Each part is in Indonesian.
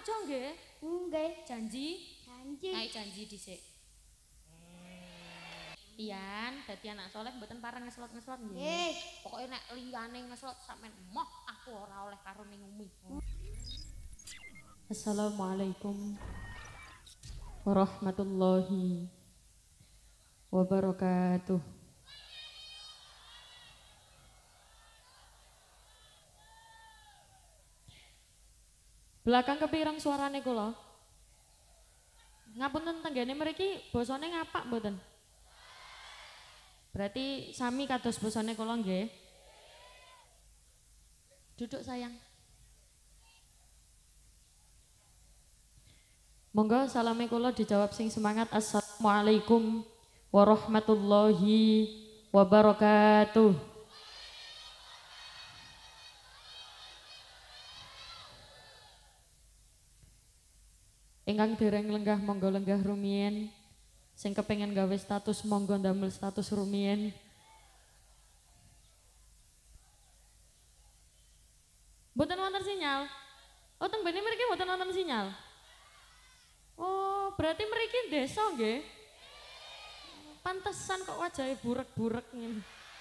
aja nggih. Nggih. Janji? Janji. Ayo janji dhisik. Iyan, dadi anak soleh mboten pareng ngeslot-ngeslot nggih. Pokoke nek liyane ngeslot sampean moh aku ora oleh karo ning umi. Assalamualaikum warahmatullahi wabarakatuh. Belakang kepirang suarane kula? Ngapunten tenggene mriki basane ngapak mboten? Berarti sami kados basane kula nggih. Duduk sayang. Monggo salame kula dijawab sing semangat. Assalamualaikum warahmatullahi wabarakatuh. Ingkang dereng lenggah monggo lenggah rumiyin. Sing kepengen gawe status monggo ndamel status rumiyin. Mboten wonten sinyal. Oh teng bene mriki mboten wonten sinyal. Oh, berarti mriki desa nggih? Pantesan kok wajahe burek-burek ngene.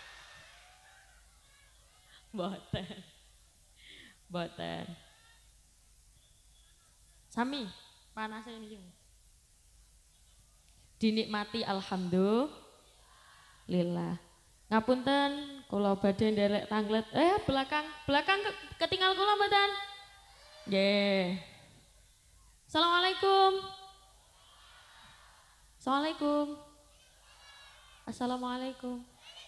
Mboten. Mboten. Sami panase niki. Dinikmati alhamdulillah. Ngapunten kula badhe nderek tanglet. Belakang ketinggal kula mboten? Nggih. Assalamualaikum. Assalamualaikum. Assalamualaikum.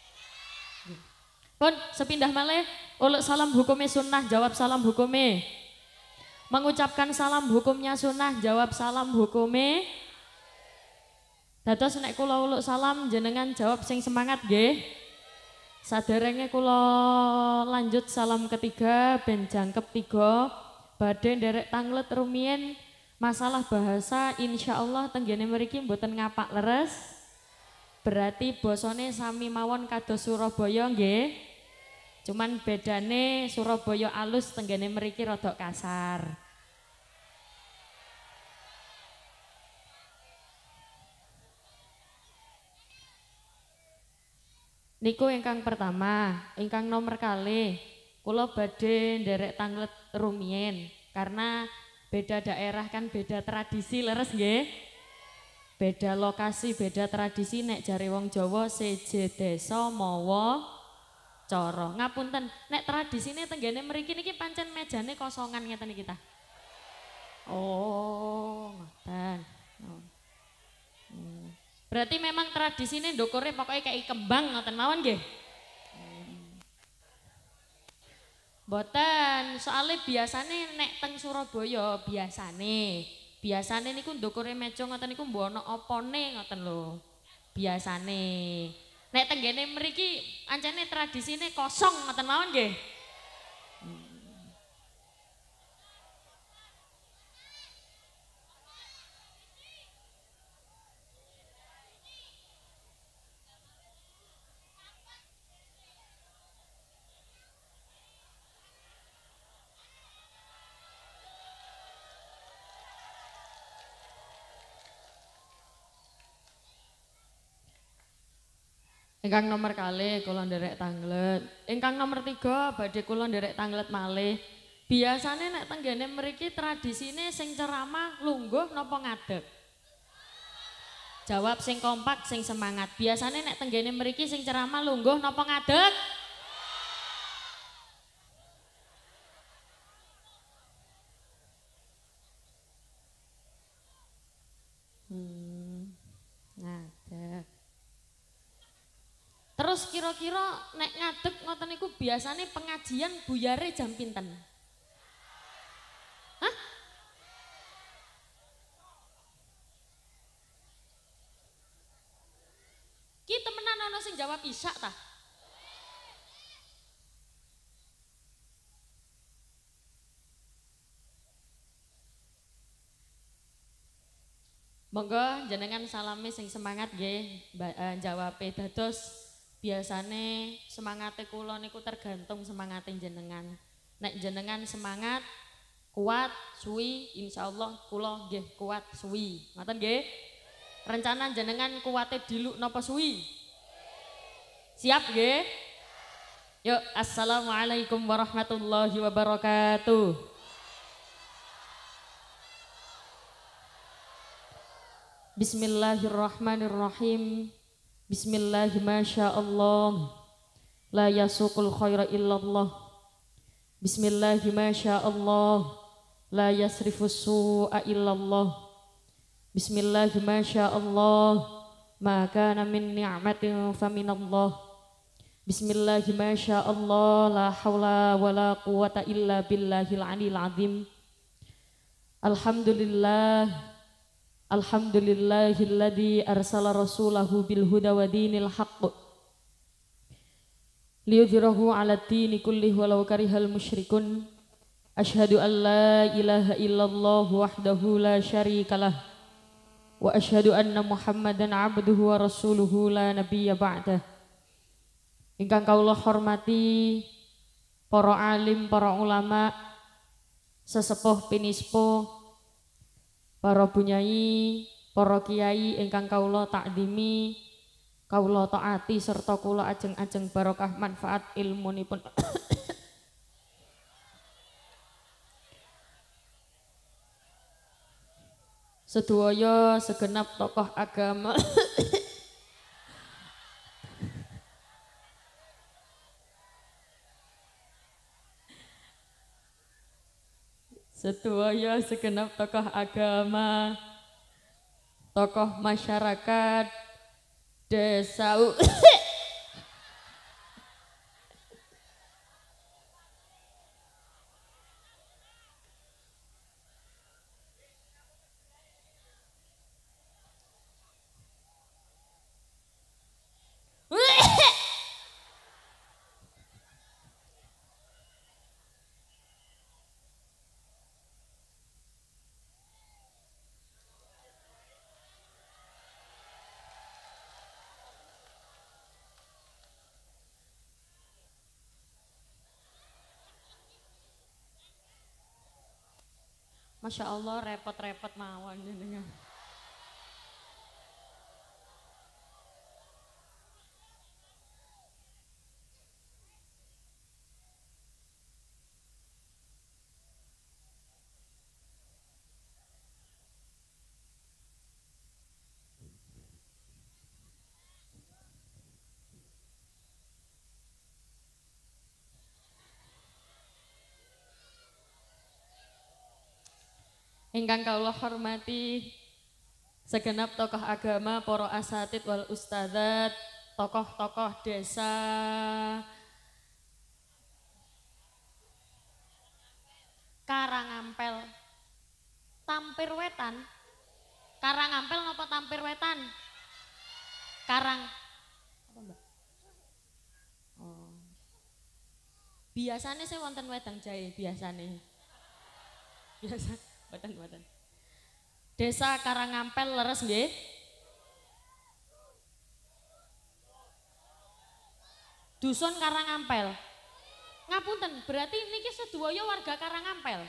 Pun sepindah malih uluk salam hukumnya sunnah jawab salam hukumnya. Mengucapkan salam hukumnya sunnah jawab salam hukumnya. Dados nek kula uluk salam jenengan jawab sing semangat nggih. Saderenge kula lanjut salam ketiga ben jangkep 3 badhe nderek tanglet rumiyin. Masalah bahasa insyaallah tenggene mriki mboten ngapak leres. Berarti basane sami mawon kados Surabaya nggih. Cuman bedane Surabaya alus tenggene mriki rada kasar. Niku ingkang pertama, ingkang nomor kalih kula badhe nderek tanglet rumiyin karena beda daerah kan beda tradisi leres nggih. Beda lokasi, beda tradisi nek jare wong Jawa seje desa mawa cara. Ngapunten, nek tradisine tenggene mriki niki pancen mejane kosongan ngeten iki ta. Oh, ngoten. Oh. Berarti memang tradisine ndukure pokoke kayak kembang ngoten mawon nggih. Mboten, soalnya biasane nek teng Surabaya biasane niku ndukure meja ngoten niku mbok ana apane ngoten lho. Biasane. Nek tenggene mriki ancene tradisine kosong ngoten mawon nggih. Ingkang nomor kalih kula nderek tanglet. Ingkang nomor 3 badhe kula nderek tanglet malih. Biasane nek tenggene mriki tradisine sing ceramah lungguh napa ngadeg? Jawab sing kompak sing semangat. Biasane nek tenggene mriki sing ceramah lungguh napa ngadeg? Ngadeg. Terus kira-kira nek ngadeg ngoten niku biasane pengajian buyare jam pinten? Hah? Ki temenan ana sing jawab isya ta? Monggo jenengan salami sing semangat nggih jawabe dados biasane semangate kula niku tergantung semangate jenengan. Nek jenengan semangat Kuat, suwi, insyaallah kula nggih kuat suwi. Ngoten nggih? Rencana jenengan kuwate diluk napa suwi? Siap nggih? Yuk, assalamualaikum warahmatullahi wabarakatuh. Bismillahirrahmanirrahim. Bismillahirrahmanirrahim. La yasuqul khaira illallah. Bismillahirrahmanirrahim. La yasrifus su'a illallah. Bismillahirrahmanirrahim. Ma kana min ni'matin faminallah. Bismillahirrahmanirrahim. La hawla wa la quwata illa billahil aliyil azim. Alhamdulillah. Alhamdulillahilladzi arsala rasulahu bil huda wa dinil haqq liyudhhirahu 'ala dini kullih walau karihal musyrikun. Asyhadu an la ilaha illallah wahdahu la syarikalah wa asyhadu anna Muhammadan 'abduhu wa rasuluhu la nabiyya ba'dah. Ingkang kawula hormati para alim, para ulama, sesepuh pinispo, para bunyai, para kiai ingkang kawula takdimi, kawula taati serta kula ajeng-ajeng barokah manfaat ilmunipun. Sedaya segenap tokoh agama sedaya segenap tokoh agama, tokoh masyarakat, desa Masya Allah repot-repot mawon jenengan. Ingkang kawula hormati segenap tokoh agama, para asatid wal ustadzat, tokoh-tokoh desa, Karangampel, Tampir Wetan, Karangampel napa Tampir Wetan? Karang apa Mbak? Oh. Biasane saya wonten wedang jahe biasane. Biasa Badan. Desa Karangampel leres nggih? Dusun Karangampel. Ngapunten, berarti niki sedaya warga Karangampel.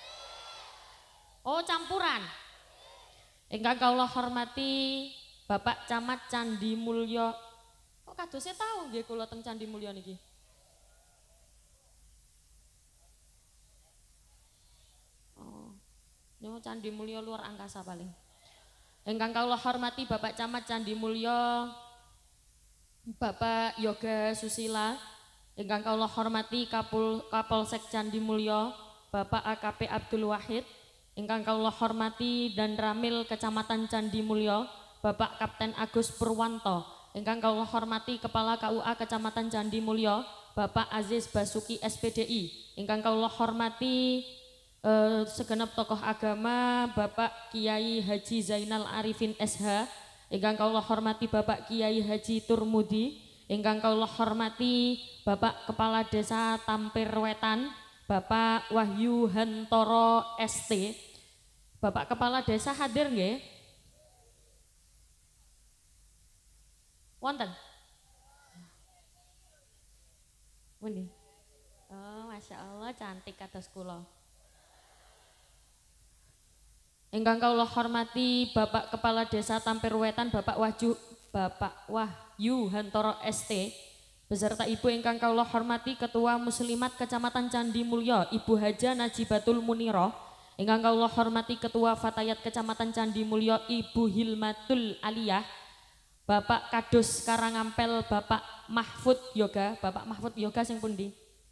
Oh, campuran. Ingkang kawula hormati Bapak Camat Candi Mulyo. Kok kadose tahu nggih kula teng Candi Mulyo niki? Nyo Candi Mulyo luar angkasa paling. Ingkang kawula hormati Bapak Camat Candi Mulyo, Bapak Yoga Susila. Ingkang kawula hormati Kapolsek Candi Mulyo, Bapak AKP Abdul Wahid. Ingkang kawula hormati dan Ramil Kecamatan Candi Mulyo, Bapak Kapten Agus Purwanto. Ingkang kawula hormati Kepala KUA Kecamatan Candi Mulyo, Bapak Aziz Basuki SPDI. Ingkang kawula hormati segenap tokoh agama, Bapak Kiai Haji Zainal Arifin SH. Ingkang kawula hormati Bapak Kiai Haji Turmudi. Ingkang kawula hormati Bapak Kepala Desa Tampir Wetan, Bapak Wahyu Hantoro ST. Bapak Kepala Desa hadir nggih? Wonten? Pundi? Oh, Masya Allah cantik kados kula. Ingkang kula hormati Bapak Kepala Desa Tampir Wetan Bapak Wahyu Hantoro ST beserta Ibu ingkang kula hormati Ketua Muslimat Kecamatan Candi Mulyo Ibu Haja Najibatul Muniro, ingkang kula hormati Ketua Fatayat Kecamatan Candi Mulyo Ibu Hilmatul Aliyah, Bapak Kadus Karangampel Bapak Mahfud Yoga sing pundi?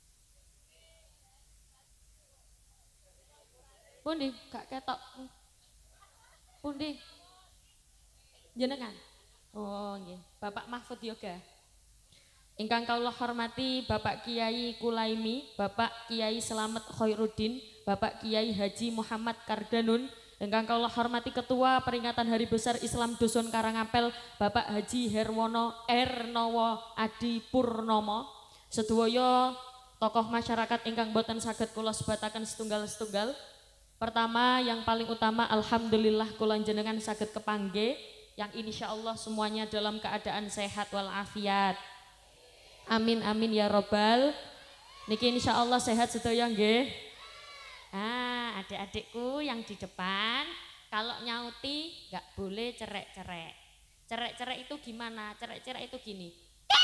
Pundi? Gak ketok. Pundi? Jenengan? Oh nggih, Bapak Mahfud Yoga. Ingkang kula hormati Bapak Kiai Kulaimi, Bapak Kiai Slamet Khairuddin, Bapak Kiai Haji Muhammad Kardanun, ingkang kula hormati Ketua Peringatan Hari Besar Islam Dusun Karangapel, Bapak Haji Herwono Ernowo Adi Purnomo, sedaya tokoh masyarakat ingkang boten saged kula sebataken setunggal-setunggal. Pertama, yang paling utama, alhamdulillah kula jenengan saged kepanggih, yang insya Allah semuanya dalam keadaan sehat walafiat. Amin amin ya robbal. Niki insya Allah sehat sedaya nggih. Adik-adikku yang di depan, kalau nyauti nggak boleh cerek-cerek. Cerek-cerek itu gimana? Cerek-cerek itu gini.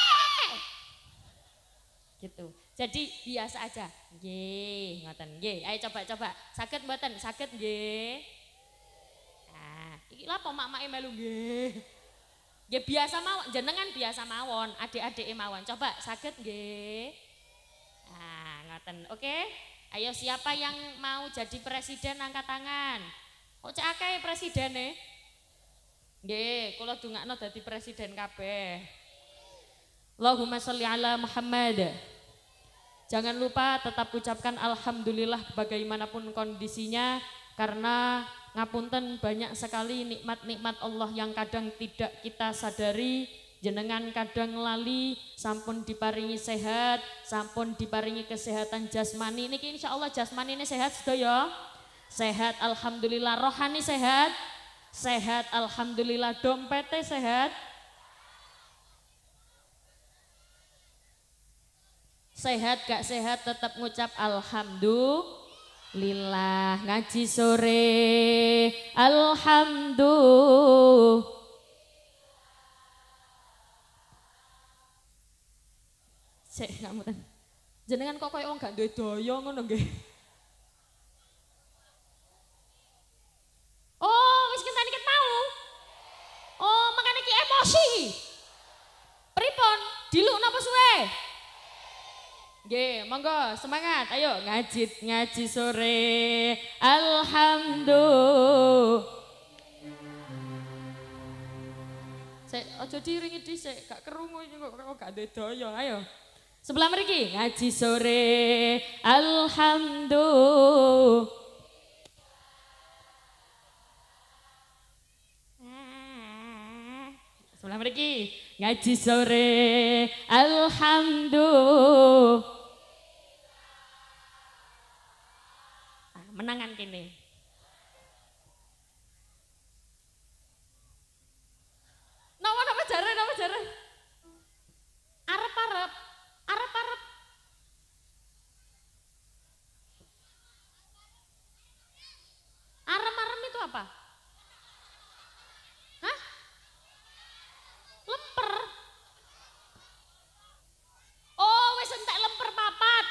Gitu. Jadi biasa aja. Nggih, ngoten nggih. Ayo coba-coba. Saged mboten? Saged nggih. Nah, iki lha apa mak-make melu nggih. Nggih biasa mawon, jenengan biasa mawon, adik-adike mawon. Coba saged nggih. Nah, ngoten. Oke. Ayo siapa yang mau jadi presiden angkat tangan. Kok cek akeh presidene? Nggih, kula dongakno dadi presiden kabeh. Allahumma sholli ala Muhammad. Jangan lupa tetap ucapkan alhamdulillah bagaimanapun kondisinya, karena ngapunten banyak sekali nikmat-nikmat Allah yang kadang tidak kita sadari. Jenengan kadang lali, sampun diparingi sehat, sampun diparingi kesehatan jasmani. Niki insya Allah jasmani ini sehat sedaya. Sehat alhamdulillah, rohani sehat. Sehat alhamdulillah, dompete sehat. Sehat gak sehat tetap ngucap alhamdulillah. Ngaji sore alhamdulillah. Sik ngapunten. Jenengan kok koyo wong gak duwe daya ngono nggih. Oh, wis ngenteni ket mau. Oh, makane ki emosi. Pripun? Diluk napa suwe? Nggih, monggo semangat. Ayo ngaji sore. Alhamdulillah. Sik aja diringi dhisik, gak kerungu iki kok gak duwe daya. Ayo. Sebelah mriki ngaji sore. Alhamdulillah. Sebelah mriki ngaji sore. Alhamdulillah. Menangan kene. Napa jare? Arep-arep. Arem-arem itu apa? Hah? Lemper. Oh, wis entek lemper papat.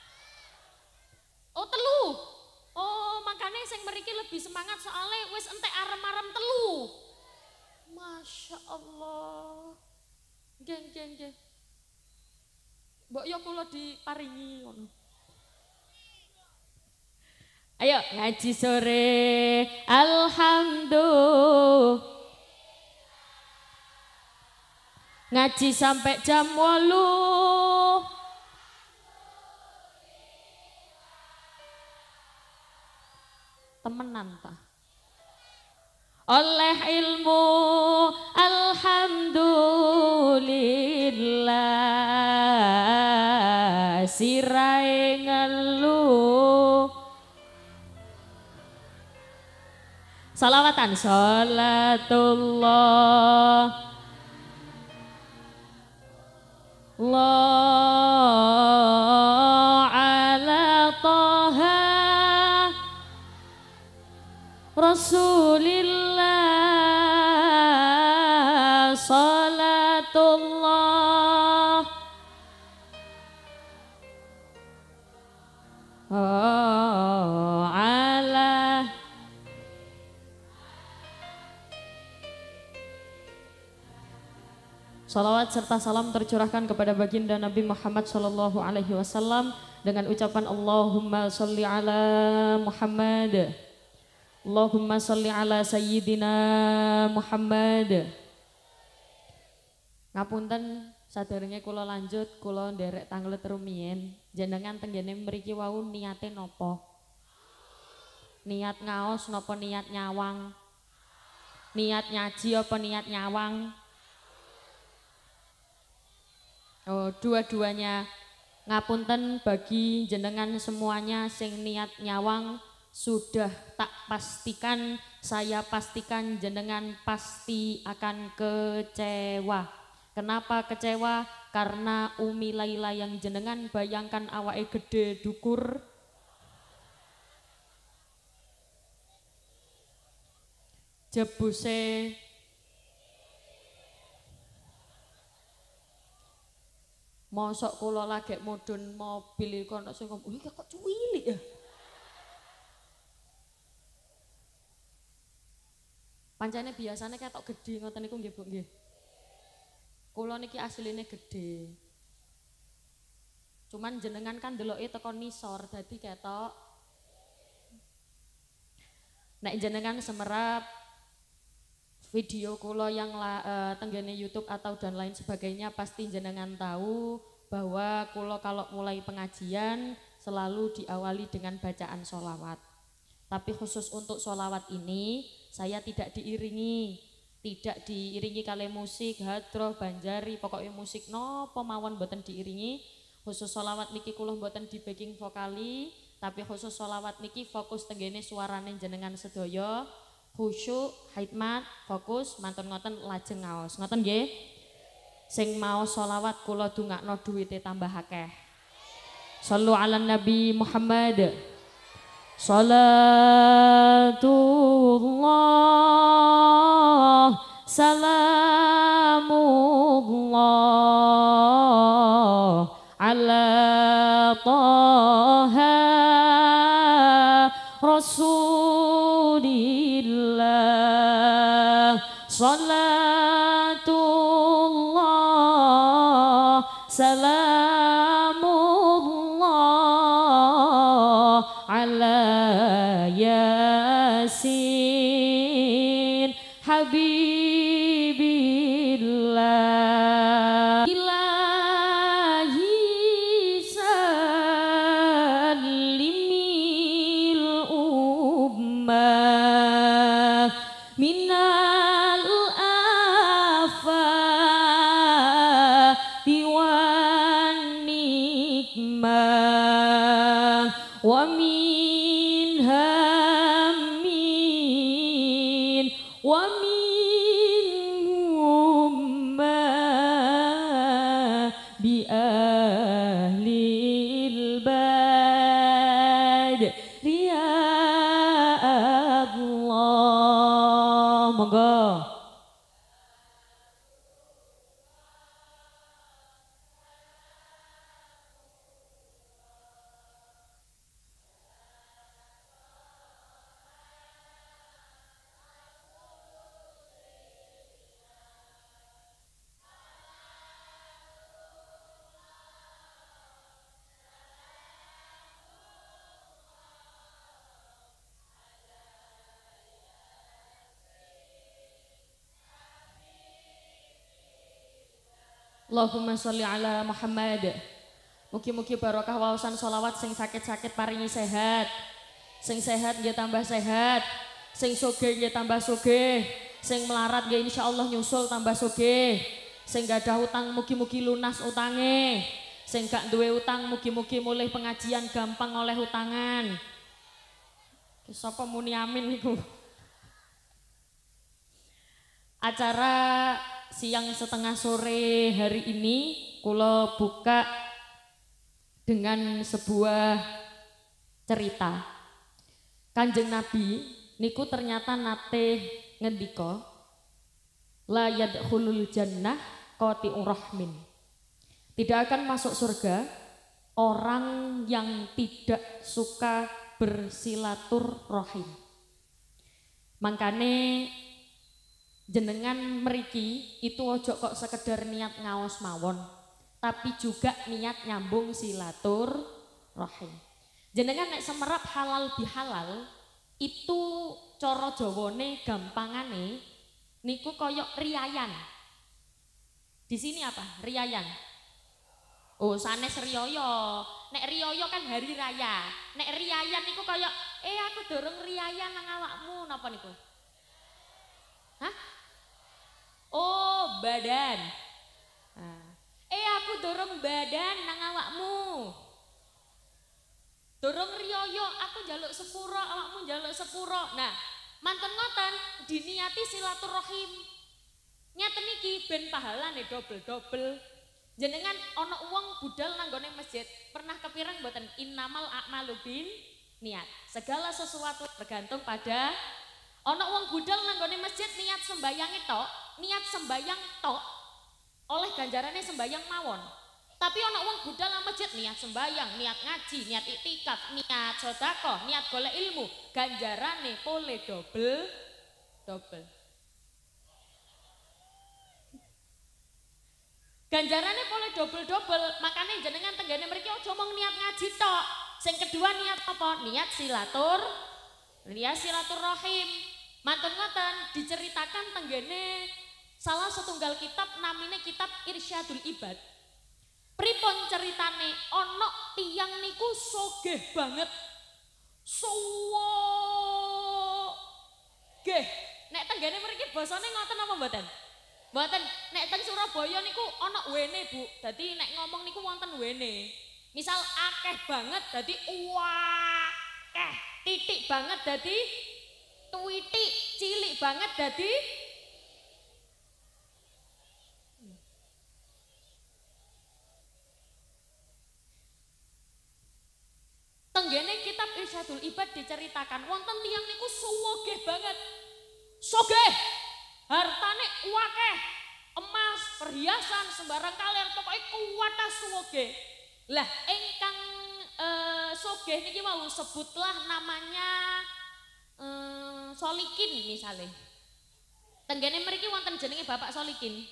Oh, telu. Oh, makanya sing mriki lebih semangat soalnya wis entek arem-arem telu. Masya Allah. Nggih. Mbok yo kula diparingi ngono. Ayo ngaji sore. Alhamdulillah. Ngaji sampai jam 8. Temenan ta? Oleh ilmu alhamdulillah, sirai ngeluh. Salawatan salatullah Allah ala Toha Rasulillah salatullah ala salawat serta salam tercurahkan kepada baginda Nabi Muhammad sallallahu alaihi wasallam dengan ucapan Allahumma sholli ala Muhammad. Allahumma sholli ala sayyidina Muhammad. Ngapunten saderenge kula lanjut, kula nderek tanglet rumiyin, jenengan tenggene mriki wau niate napa? Niat ngaos napa niat nyawang? Niat nyaji apa niat nyawang? Oh, dua-duanya. Ngapunten bagi jenengan semuanya sing niat nyawang, sudah tak pastikan, saya pastikan jenengan pasti akan kecewa. Kenapa kecewa? Karena Umi Laila yang jenengan bayangkan awake gede dukur, jebuse mosok kula lagi mudhun mobil iku ana sing ngomong, "Iki kok cuwilik ya?" Pancene biasane ketok gedhe ngoten niku nggih Bu nggih. Kula niki asline gedhe. Cuman jenengan kan deloke teko nisor dadi ketok. Nek jenengan semerap video kula yang tenggene YouTube atau dan lain sebagainya, pasti jenengan tahu bahwa kula kalau mulai pengajian selalu diawali dengan bacaan sholawat. Tapi khusus untuk sholawat ini saya tidak diiringi kali musik, hadroh, banjari, pokoknya musik nopo mawon mboten diiringi. Khusus sholawat niki kula mboten di backing vokali, tapi khusus sholawat niki fokus tenggene suarane jenengan sedaya. Khusyuk, hikmat, fokus, mantun ngoten lajeng ngaos. Ngoten nggih. Sing mau sholawat kula dungakno duwite tambah akeh. Shallu ala Nabi Muhammad. Salatullah salamullah ala Taha Rasulillah. Salatullah salamullah ala Yasin Habibillah. Ilahi sallimil ummah minal afati wan nikmah wa min hammin wa min ummah bi ahlil bad ya Allah. Monggo. Allahumma sholli ala Muhammad. Mugi-mugi barokah waosan sholawat, sing sakit-sakit paringi sehat. Sing sehat nggih tambah sehat. Sing sugih nggih tambah sugih. Sing melarat nggih insyaallah nyusul tambah sugih. Sing gadah utang mugi-mugi lunas utange. Sing gak duwe utang mugi-mugi mulih pengajian gampang oleh utangan. Sapa muni amin niku. Acara siang setengah sore hari ini kula buka dengan sebuah cerita. Kanjeng Nabi niku ternyata nate ngendika la yadkhulul jannah qati'ur rahmin. Tidak akan masuk surga orang yang tidak suka bersilaturahim. Makane jenengan meriki itu ojo kok sekedar niat ngaos mawon, tapi juga niat nyambung silaturahim. Jenengan nek semerap halal bihalal itu cara Jawane gampangane niku koyok riayan. Di sini apa? Riayan. Oh, sanes riyoyo. Nek riyoyo kan hari raya. Nek riayan niku koyok aku dorong riayan nang awakmu napa niku? Hah? Oh, badan. Nah. Aku dorong badan nang awakmu. Dorong riyoyo, aku njaluk sepuro, awakmu njaluk sepuro. Nah, mantun ngoten diniati silaturahim. Ngeten iki ben pahalane dobel-dobel. Jenengan ana wong budal nang gone masjid, pernah kepireng mboten innamal a'malu bin niat. Segala sesuatu tergantung pada ana wong budal nang gone masjid niat sembayang tok, niat sembayang tok oleh ganjarane sembayang mawon. Tapi ana wong budal nang masjid niat sembayang, niat ngaji, niat iktikaf, niat sedekah, niat golek ilmu, ganjarane pole dobel. Ganjarane pole dobel, makanya jenengan tenggane mriki aja mung niat ngaji tok. Sing kedua niat apa? Niat silaturahim. Mantun ngoten diceritakan tenggane salah setunggal kitab namine kitab Irsyadul Ibad. Pripun ceritane ana tiyang niku sogeh banget. Sogeh. Nek tenggane mriki basane ngoten apa mboten? Mboten. Nek teng Surabaya niku ana wene, Bu. Dadi nek ngomong niku wonten wene. Misal akeh banget dadi akeh. Titik banget dadi tuwitik, cilik banget dadi tenggene kitab Irsyadul Ibad diceritakan wonten tiyang niku sugih banget. Sugih. Hartane akeh. Emas, perhiasan, sembarang kalian pokoke kuwatah sugih. Lah ingkang sugih niki mau sebutlah namanya Solikin misalnya. Tenggene mriki wonten jenenge Bapak Solikin.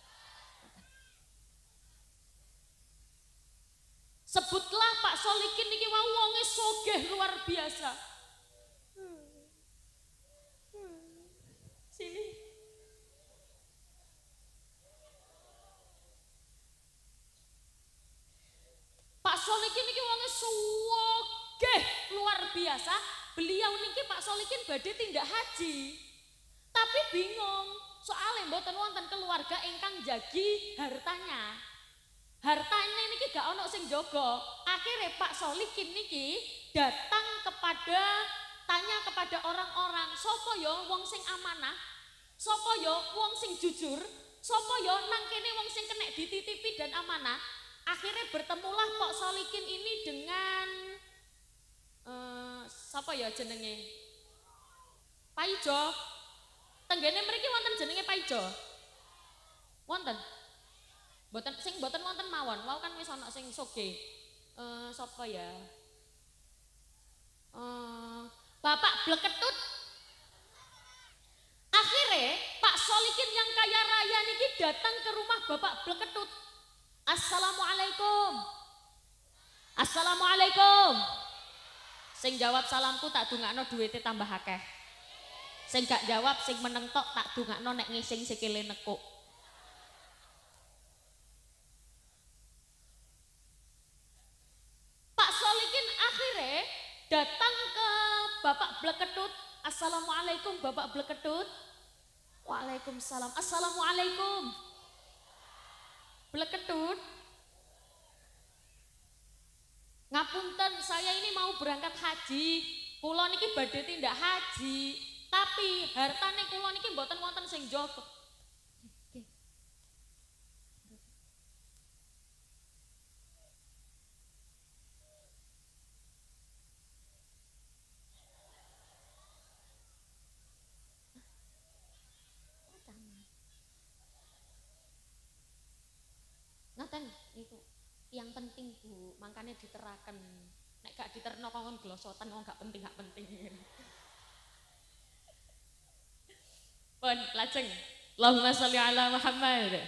Sebutlah Pak Solikin niki wau wonge sogeh luar biasa. Sini. Pak Solikin niki wonge sogeh luar biasa. Beliau niki Pak Solikin badhe tindak haji. Tapi bingung, soalnya mboten wonten keluarga ingkang jagi hartanya. Hartanya niki gak ono sing jaga. Akhirnya Pak Solikin niki tanya kepada orang-orang, sapa ya wong sing amanah? Sapa ya wong sing jujur? Sapa ya nang kene wong sing kena dititipi dan amanah? Akhirnya bertemulah Pak Solikin ini dengan sapa ya jenenge? Paijo. Tenggene mriki wonten jenenge Paijo. Wonten. Boten wonten mawon. Wau kan wis ana sing sugih. Sapa ya? Bapak Bleketut. Akhirnya Pak Solikin yang kaya raya niki datang ke rumah Bapak Bleketut. Assalamualaikum. Assalamualaikum. Sing jawab salamku tak dungakno duwite tambah akeh. Sing gak jawab sing meneng tok tak dungakno nek ngising sikile nekuk. Pak Solikin akhirnya datang ke Bapak Bleketut. Assalamualaikum Bapak Bleketut. Waalaikumsalam. Assalamualaikum. Bleketut. Ngapunten, saya ini mau berangkat haji. Kula niki badhe tindak haji. Tapi hartane kula niki mboten wonten sing jaga. Yang penting Bu, makanya diteraken. Nek gak diterno kon glosotan kok gak penting. Pun lajeng. Allahumma sholli ala Muhammad.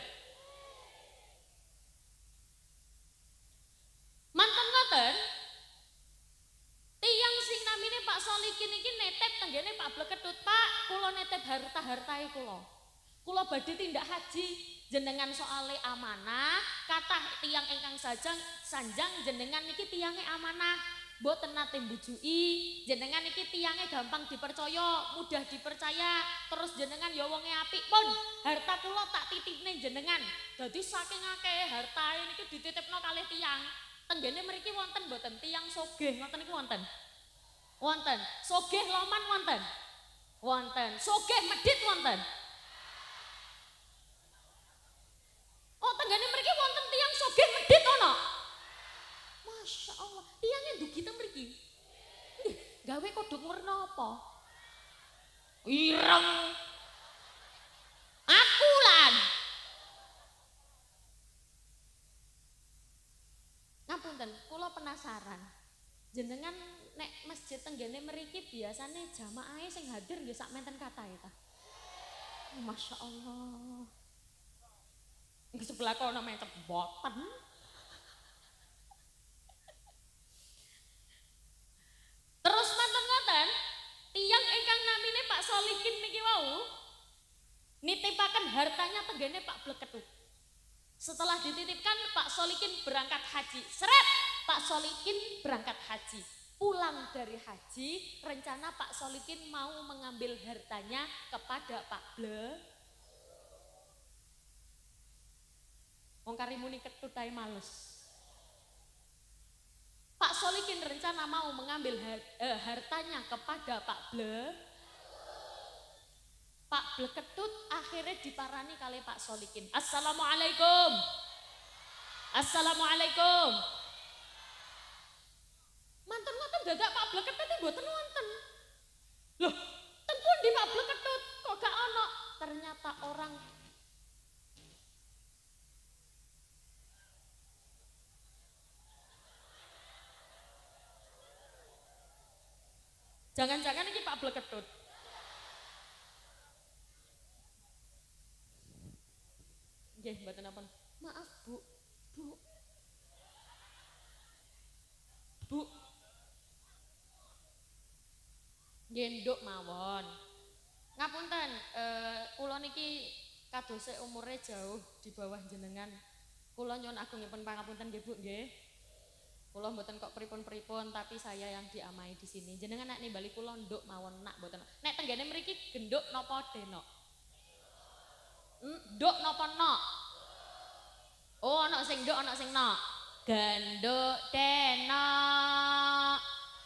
Manten ngoten. Tiyang sing namine Pak Solikin iki netep tenggene Pak Bleketut, Pak, kula netep harta-hartae kula. Kula badhe tindak haji jenengan soale amanah, kathah tiyang ingkang sanjang jenengan niki tiyange amanah, mboten nate mbujui, jenengan niki tiyange gampang dipercaya, mudah dipercaya, terus jenengan ya wonge apik pun. Harta kula tak titipne jenengan. Dadi saking akeh hartae niki dititipno kalih tiyang. Tenggene mriki wonten mboten tiyang sogeh ngoten niku wonten? Wonten. Sogeh loman wonten? Wonten. Sogeh medhit wonten? Oh, tenggane mriki wonten tiyang sogeh medhit ana? Masya Allah, tiyangnya ndugi teng mriki. Ih, gawe kodhok werna apa? Ireng. Aku lan. Ngapunten, kula penasaran. Jenengan nek masjid tenggene mriki biasane jamaahe sing hadir nggih sak menten kathah ta? Masya Allah. Di sebelah kono mencep boten. Terus manten ngoten, tiyang ingkang namine Pak Solikin niki wau nitipaken hartanya tenggene Pak Bleketut. Setelah dititipkan Pak Solikin berangkat haji. Seret, Pak Solikin berangkat haji. Pulang dari haji, rencana Pak Solikin mau mengambil hartanya kepada Pak Ble. Wong karimuni ketut ae males. Pak Solikin rencana mau mengambil hartanya kepada Pak Ble. Pak Bleketut akhirnya diparani kali Pak Solikin. Assalamualaikum. Assalamualaikum. Manten ngoten dadak Pak Bleketut mboten wonten. Loh, ten pundi Pak Bleketut kok gak ono? Ternyata orang jangan-jangan ini Pak Bleketut. Nggih, mboten napa. Maaf, Bu. Bu. Bu. Nggih, nduk mawon. Ngapunten, kula niki kadose umure jauh di bawah jenengan. Kula nyuwun agungipun pangapunten nggih, Bu, nggih. Kula mboten kok pripun-pripun, tapi saya yang diamai di sini. Jenengan nek nimbali kula nduk mawon nak mboten. Nek tenggene mriki genduk napa denok? Nduk napa nok? Oh, ana sing nduk, ana sing nok. Genduk denok.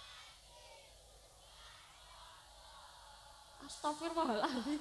Astagfirullahaladzim.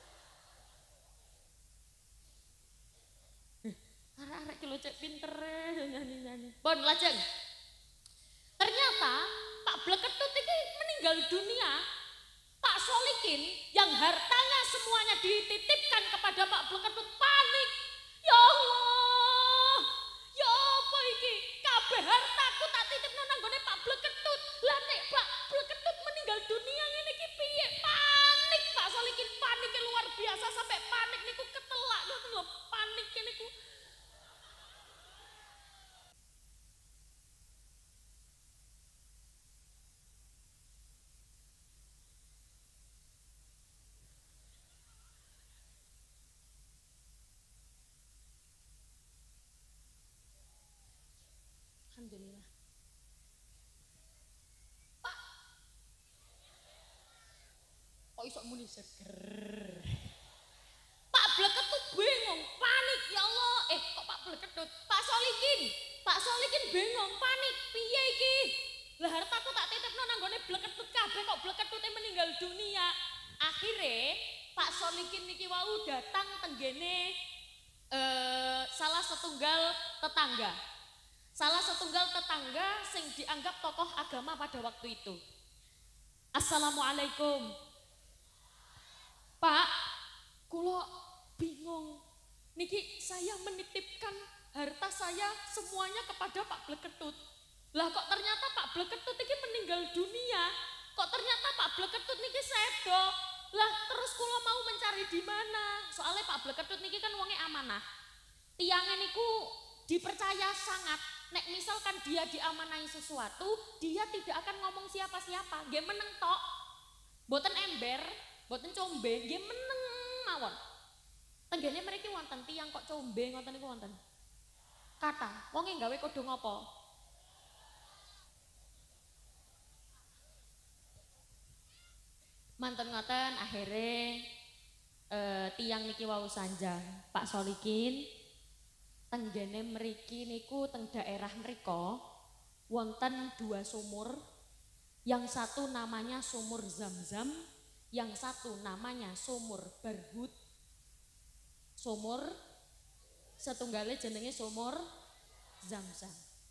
Arek-arek ki cek pinter nyanyi-nyanyi. Pun lajeng. Ternyata Pak Bleketut ini meninggal dunia. Pak Solikin yang hartanya semuanya dititipkan kepada Pak Bleketut panik. Ya Allah, ya apa iki? Kabeh hartaku tak titipno nang gone Pak Bleketut. Lah nek Pak Bleketut meninggal dunia ngene iki piye? Panik Pak Solikin, panik luar biasa sampai panik niku ketelak ngoten lho, panik niku. Alhamdulillah. Pak, kok iso muni seger? Pak Bleketut bingung, panik ya Allah. Kok Pak Bleketut? Pak Solikin. Pak Solikin bingung, panik. Piye iki? Lah hartaku tak titipno nang gone Bleketut kabeh kok Bleketute meninggal dunia. Akhirnya Pak Solikin niki wau datang tenggene salah setunggal tetangga. Salah setunggal tetangga sing dianggap tokoh agama pada waktu itu. Assalamualaikum. Pak, kula bingung. Niki saya menitipkan harta saya semuanya kepada Pak Bleketut. Lah kok ternyata Pak Bleketut ini meninggal dunia. Kok ternyata Pak Bleketut niki sedo. Lah terus kula mau mencari di mana? Soalnya Pak Bleketut niki kan wonge amanah. Tiange niku dipercaya sangat. Nek misalkan dia diamanahi sesuatu, dia tidak akan ngomong siapa-siapa. Nggih meneng tok. Mboten ember, mboten combe, nggih meneng mawon. Tenggene mriki wonten tiyang kok combe ngoten niku wonten. Kata, wonge gawe kodhong apa? Manten ngoten akhirnya tiang niki wau sanjang Pak Solikin tenggene mriki niku teng daerah mriko wonten 2 sumur, yang satu namanya sumur Zam-Zam, yang satu namanya sumur Barhut. Sumur setunggalnya jenenge sumur Zam-Zam.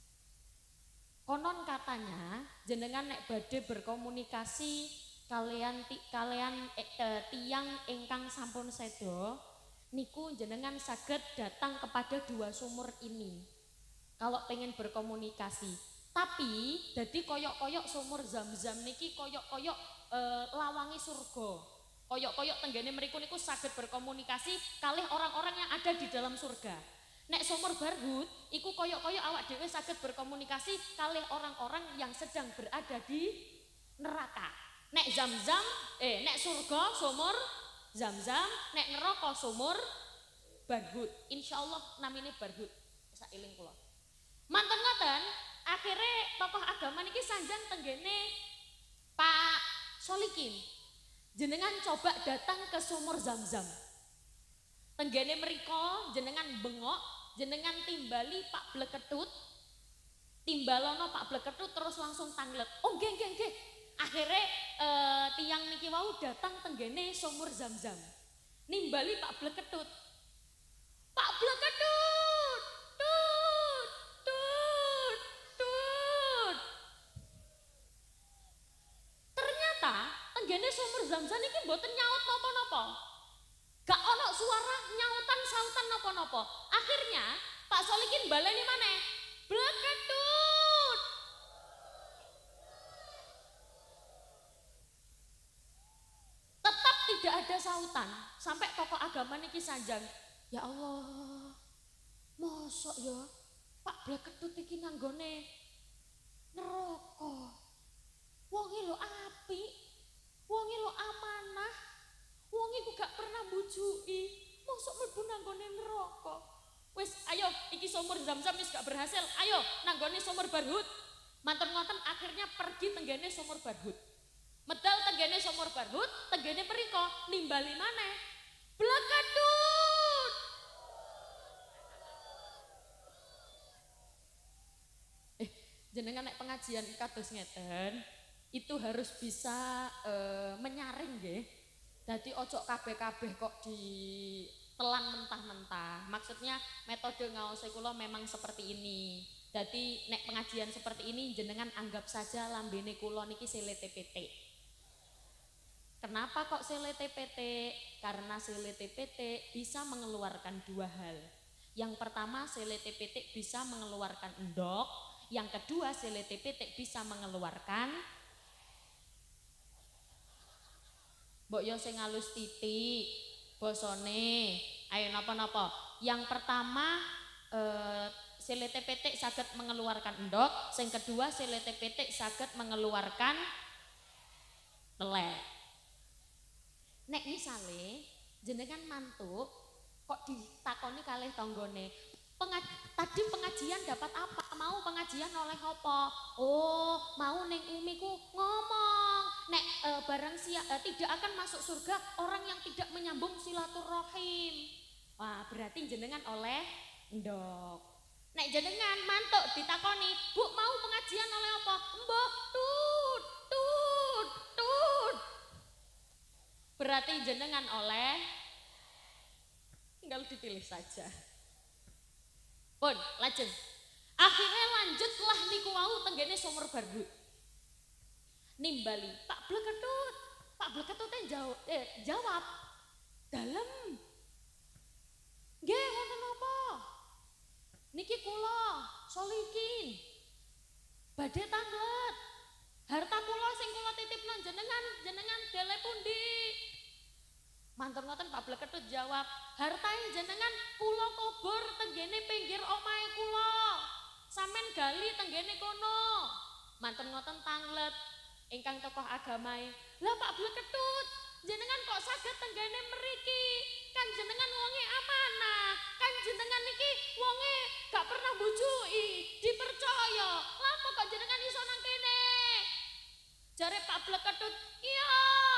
Konon katanya jenengan nek badhe berkomunikasi kalian tiang ingkang sampun sedo niku jenengan saged datang kepada 2 sumur ini kalau pengen berkomunikasi. Tapi dadi koyok-koyok sumur Zam-Zam niki koyok-koyok lawangi surga. Koyok-koyok tenggene mriku niku saged berkomunikasi kalih orang-orang yang ada di dalam surga. Nek sumur Barhut iku koyok-koyok awak dhewe saged berkomunikasi kalih orang-orang yang sedang berada di neraka. Nek Zam-Zam, nek surga sumur Zam-Zam, nek neraka sumur Barhut. Insyaallah namine Barhut. Sak eling kula. Manten ngoten, akhirnya tokoh agama niki sanjang tenggene Pak Solikin. Jenengan coba datang ke sumur Zam-Zam. Tenggene mriko jenengan bengok, jenengan timbali Pak Bleketut. Timbalono Pak Bleketut terus langsung tanglet. Oh nggih nggih nggih. Akhirnya tiang niki wau datang tenggene sumur Zam-Zam. Nimbali Pak Bleketut. Pak Bleketut. Tut tut tut. Ternyata tenggene sumur Zam-Zam niki mboten nyaut napa-napa. Gak ono suara nyautan sautan napa-napa. Akhirnya Pak Solikin baleni maneh. Bleketut. Tetap tidak ada sautan. Sampai tokoh agama niki sanjang. Ya Allah. Mosok ya Pak Bleketut iki nanggone neraka. Wonge lho apik. Wonge lho amanah. Wonge ku gak pernah bujuki. Mosok mlebu nanggone neraka. Wis ayo iki sumur Zam-Zam wis gak berhasil. Ayo nanggone sumur Barhut. Manten ngoten akhirnya pergi tenggene sumur Barhut. Medal tenggene sumur Barhut, tenggene mriko nimbali maneh. Bleketut. Jenengan nek pengajian kados ngeten, itu harus bisa menyaring nggih. Dadi ojo kabeh-kabeh kok ditelan mentah-mentah. Maksudnya metode ngaose kula memang seperti ini. Dadi nek pengajian seperti ini jenengan anggap saja lambene kula niki selete petik. Kenapa kok selete petik? Karena selete petik bisa mengeluarkan 2 hal. Yang pertama selete petik bisa mengeluarkan endok. Yang kedua selete petik bisa mengeluarkan mbok yo sing ngalus titik bosone. Ayo napa-napa. Yang pertama selete petik saged mengeluarkan endok, sing kedua selete petik saged mengeluarkan telek. Nek misale jenengan mantuk kok ditakoni kalih tanggane, tadi pengajian dapat apa? Mau pengajian oleh apa? Oh, mau neng Umi ku ngomong. Nek barang tidak akan masuk surga orang yang tidak menyambung silaturahim. Wah, berarti jenengan oleh ndok. Nek jenengan mantuk ditakoni, "Bu, mau pengajian oleh apa?" "Mbok, tut, tut, tut." Berarti jenengan oleh, tinggal dipilih saja. Pun, lajeng. Akhirnya lanjutlah niku wau tenggene sumur Barhut. Nimbali, Pak Bleketut. Pak Bleketut jawab, "Dalem." "Nggih, wonten apa?" Niki kula Solikin badhe tanglet. Harta kula sing kula titipna jenengan dele pundi? Mantun ngoten Pak Bleketut jawab, hartae jenengan kula kubur tenggene pinggir omahe kula. Sampeyan gali tenggene kono. Mantun ngoten tanglet ingkang tokoh agamae. Lah Pak Bleketut, jenengan kok saged tenggene mriki? Kan jenengan wonge amanah. Kan jenengan niki wonge gak pernah bujui, dipercaya. Lah kok jenengan iso nang kene? Jare Pak Bleketut, iya.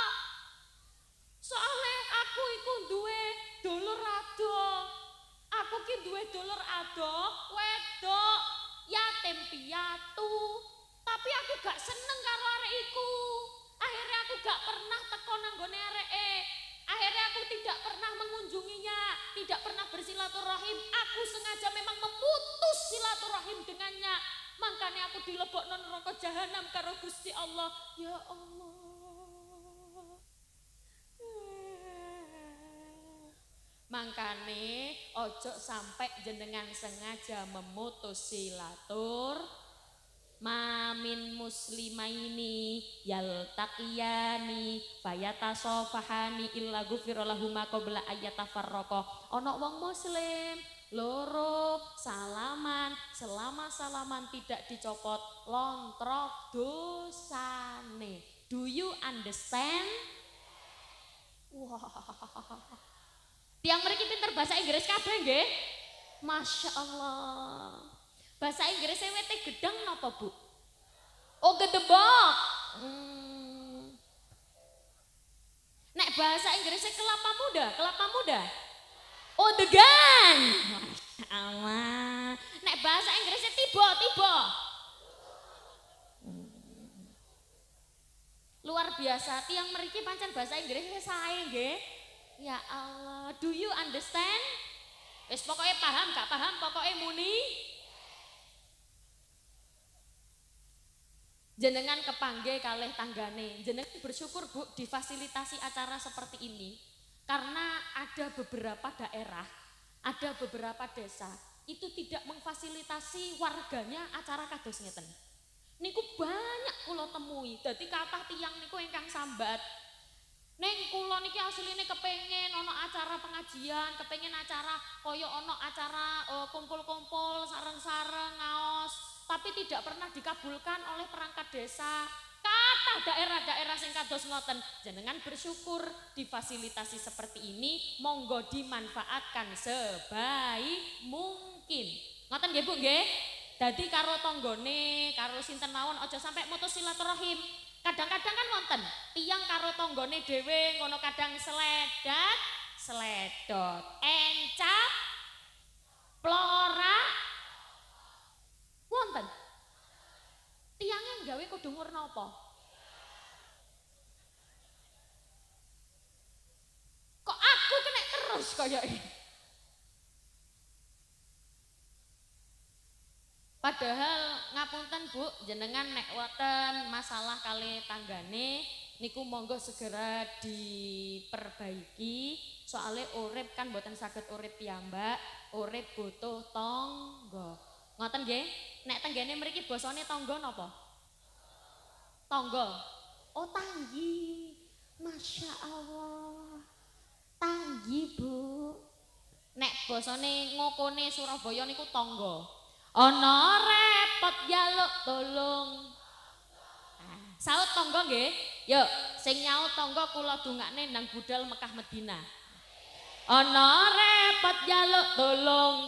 Soalnya aku iku duwe dulur adoh. Aku ki duwe dulur adoh, wedok, yatim piatu. Tapi aku gak seneng karo arek iku. Akhirnya aku gak pernah teko nang gone areke. Akhirnya aku tidak pernah mengunjunginya, tidak pernah bersilaturahim. Aku sengaja memang memutus silaturahim dengannya. Makanya aku dilebokno neraka jahanam karo Gusti Allah. Ya Allah. Mangkane ojo sampai jenengan sengaja memutus silatur mamin muslimaini yaltaqiyani fayatasofahani illa ghufira lahuma qabla ayyatafarraqa. Ana wong muslim loro salaman selama salaman tidak dicopot lontrok dosane. Do you understand? Wah. Tiang mriki pinter bahasa Inggris kabeh nggih? Masya Allah. Bahasa Inggrisnya wete gedang napa Bu? Oh gedebok. Nek bahasa Inggrisnya kelapa muda. Oh degan. Masya Allah. Nek bahasa Inggrisnya tiba. Luar biasa. Tiang mriki pancen bahasa Inggrisnya sae nggih. Ya Allah, do you understand? Wis pokoknya paham gak paham pokoknya muni. Jenengan kepanggih kalih tanggane. Jenengan bersyukur Bu difasilitasi acara seperti ini. Karena ada beberapa daerah, ada beberapa desa itu tidak memfasilitasi warganya acara kados ngeten. Niku banyak kula temui. Dadi kathah tiyang niku ingkang sambat. Neng kula niki asline kepengen ana acara pengajian, kepengen acara kaya ana acara kumpul-kumpul sareng-sareng ngaos, tapi tidak pernah dikabulkan oleh perangkat desa. Kathah daerah-daerah sing kados ngoten, jenengan bersyukur difasilitasi seperti ini, monggo dimanfaatkan sebaik mungkin. Ngoten nggih Bu nggih? Dadi karo tanggane, karo sinten mawon aja sampai mutus silaturahim. Kadang-kadang kan wonten tiyang karo tanggane dhewe ngono kadang sledot, encap, plora, wonten. Tiyange gawe kudu ngurna apa? Kok aku kena terus kaya ini? Padahal ngapunten Bu, jenengan nek wonten masalah kali tanggane niku monggo segera diperbaiki. Soalnya urip kan mboten saged urip piyambak, urip butuh tangga. Ngoten nggih? Nek tenggene mriki basane tangga napa? Tangga. Oh tanggi. Masya Allah. Tanggi Bu. Nek basane ngokone Surabaya niku tangga. Ana repot jaluk tolong. Saut tangga nggih? Yuk, sing nyaut tangga kula dongakne nang budal Mekah Medina. Ana repot jaluk tolong.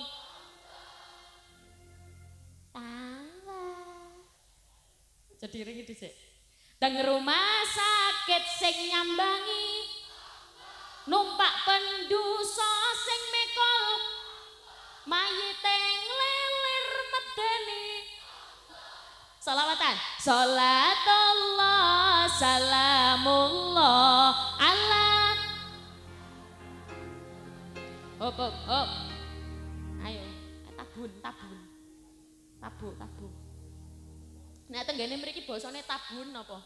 Tangga. Jadi ringi dhisik. Dang rumah sakit sing nyambangi. Numpak penduso sing mekol. Mayite nglelir medeni. Salawatan. Salatullah salamullah ala. Hop. Ayo, tabun. Nek tenggene mriki basane tabun apa?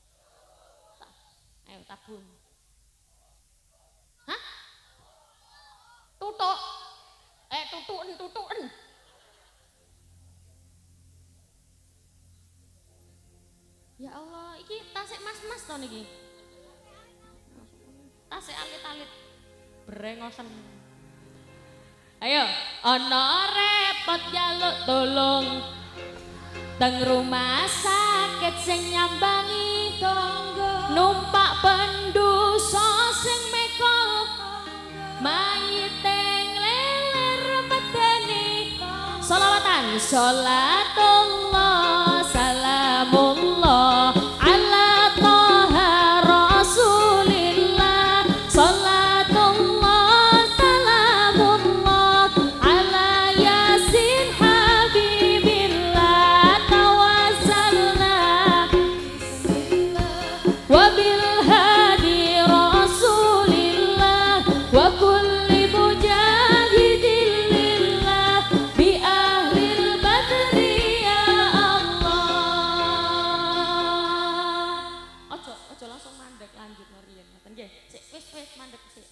Ayo tabun. Hah? Tutuk. Tutuken. tas to niki. Tas alit-alit. Brengosen. Ayo, ana repot jaluk tolong. Teng rumah sakit sing nyambangi tangga. Numpak pendosa sing mekol. Mayite ngleler medeni. Sholawatan, sholatullah, salamullah ala Toha Rasulillah. Sholatullah, salamullah ala Yasin Habibillah. Tawassalna wabil hadi Rasulillah wa kulli mujahidin lillah bi ahlil badri ya Allah. Ojo langsung mandek, lanjut Norian ngoten nggih. Sik wis mandek sik.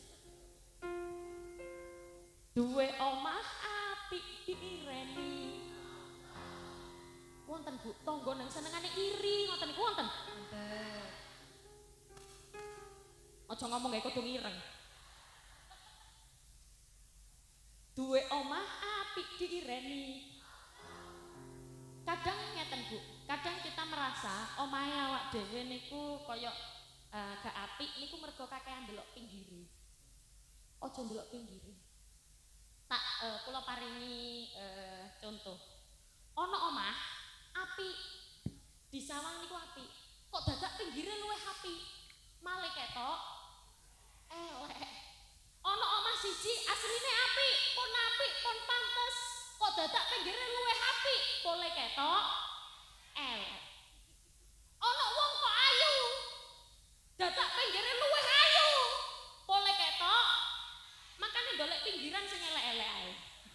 Duwe omah apik diireni. Wonten Bu, tangga nang senengane iri ngoten niku wonten. Wonten. Aja ngomong gawe kudu ireng. Duwe omah apik diireni. Kadang ngeten Bu, kadang kita merasa omahe awak dhewe niku kaya gak apik niku mergo kakehan ndelok pinggire. Aja ndelok pinggire. Tak kula paringi contoh. Ana omah apik di sawang niku apik. Kok dadak pinggire luwih apik? Male ketok elek. Ana omah siji asline apik, pun pantes. Kok dadak pinggire luwih apik, pole ketok elek. Ana wong kok ayu, dadak pinggire luwih ayu, pole ketok. Makane golek pinggiran sing elek-elek ae.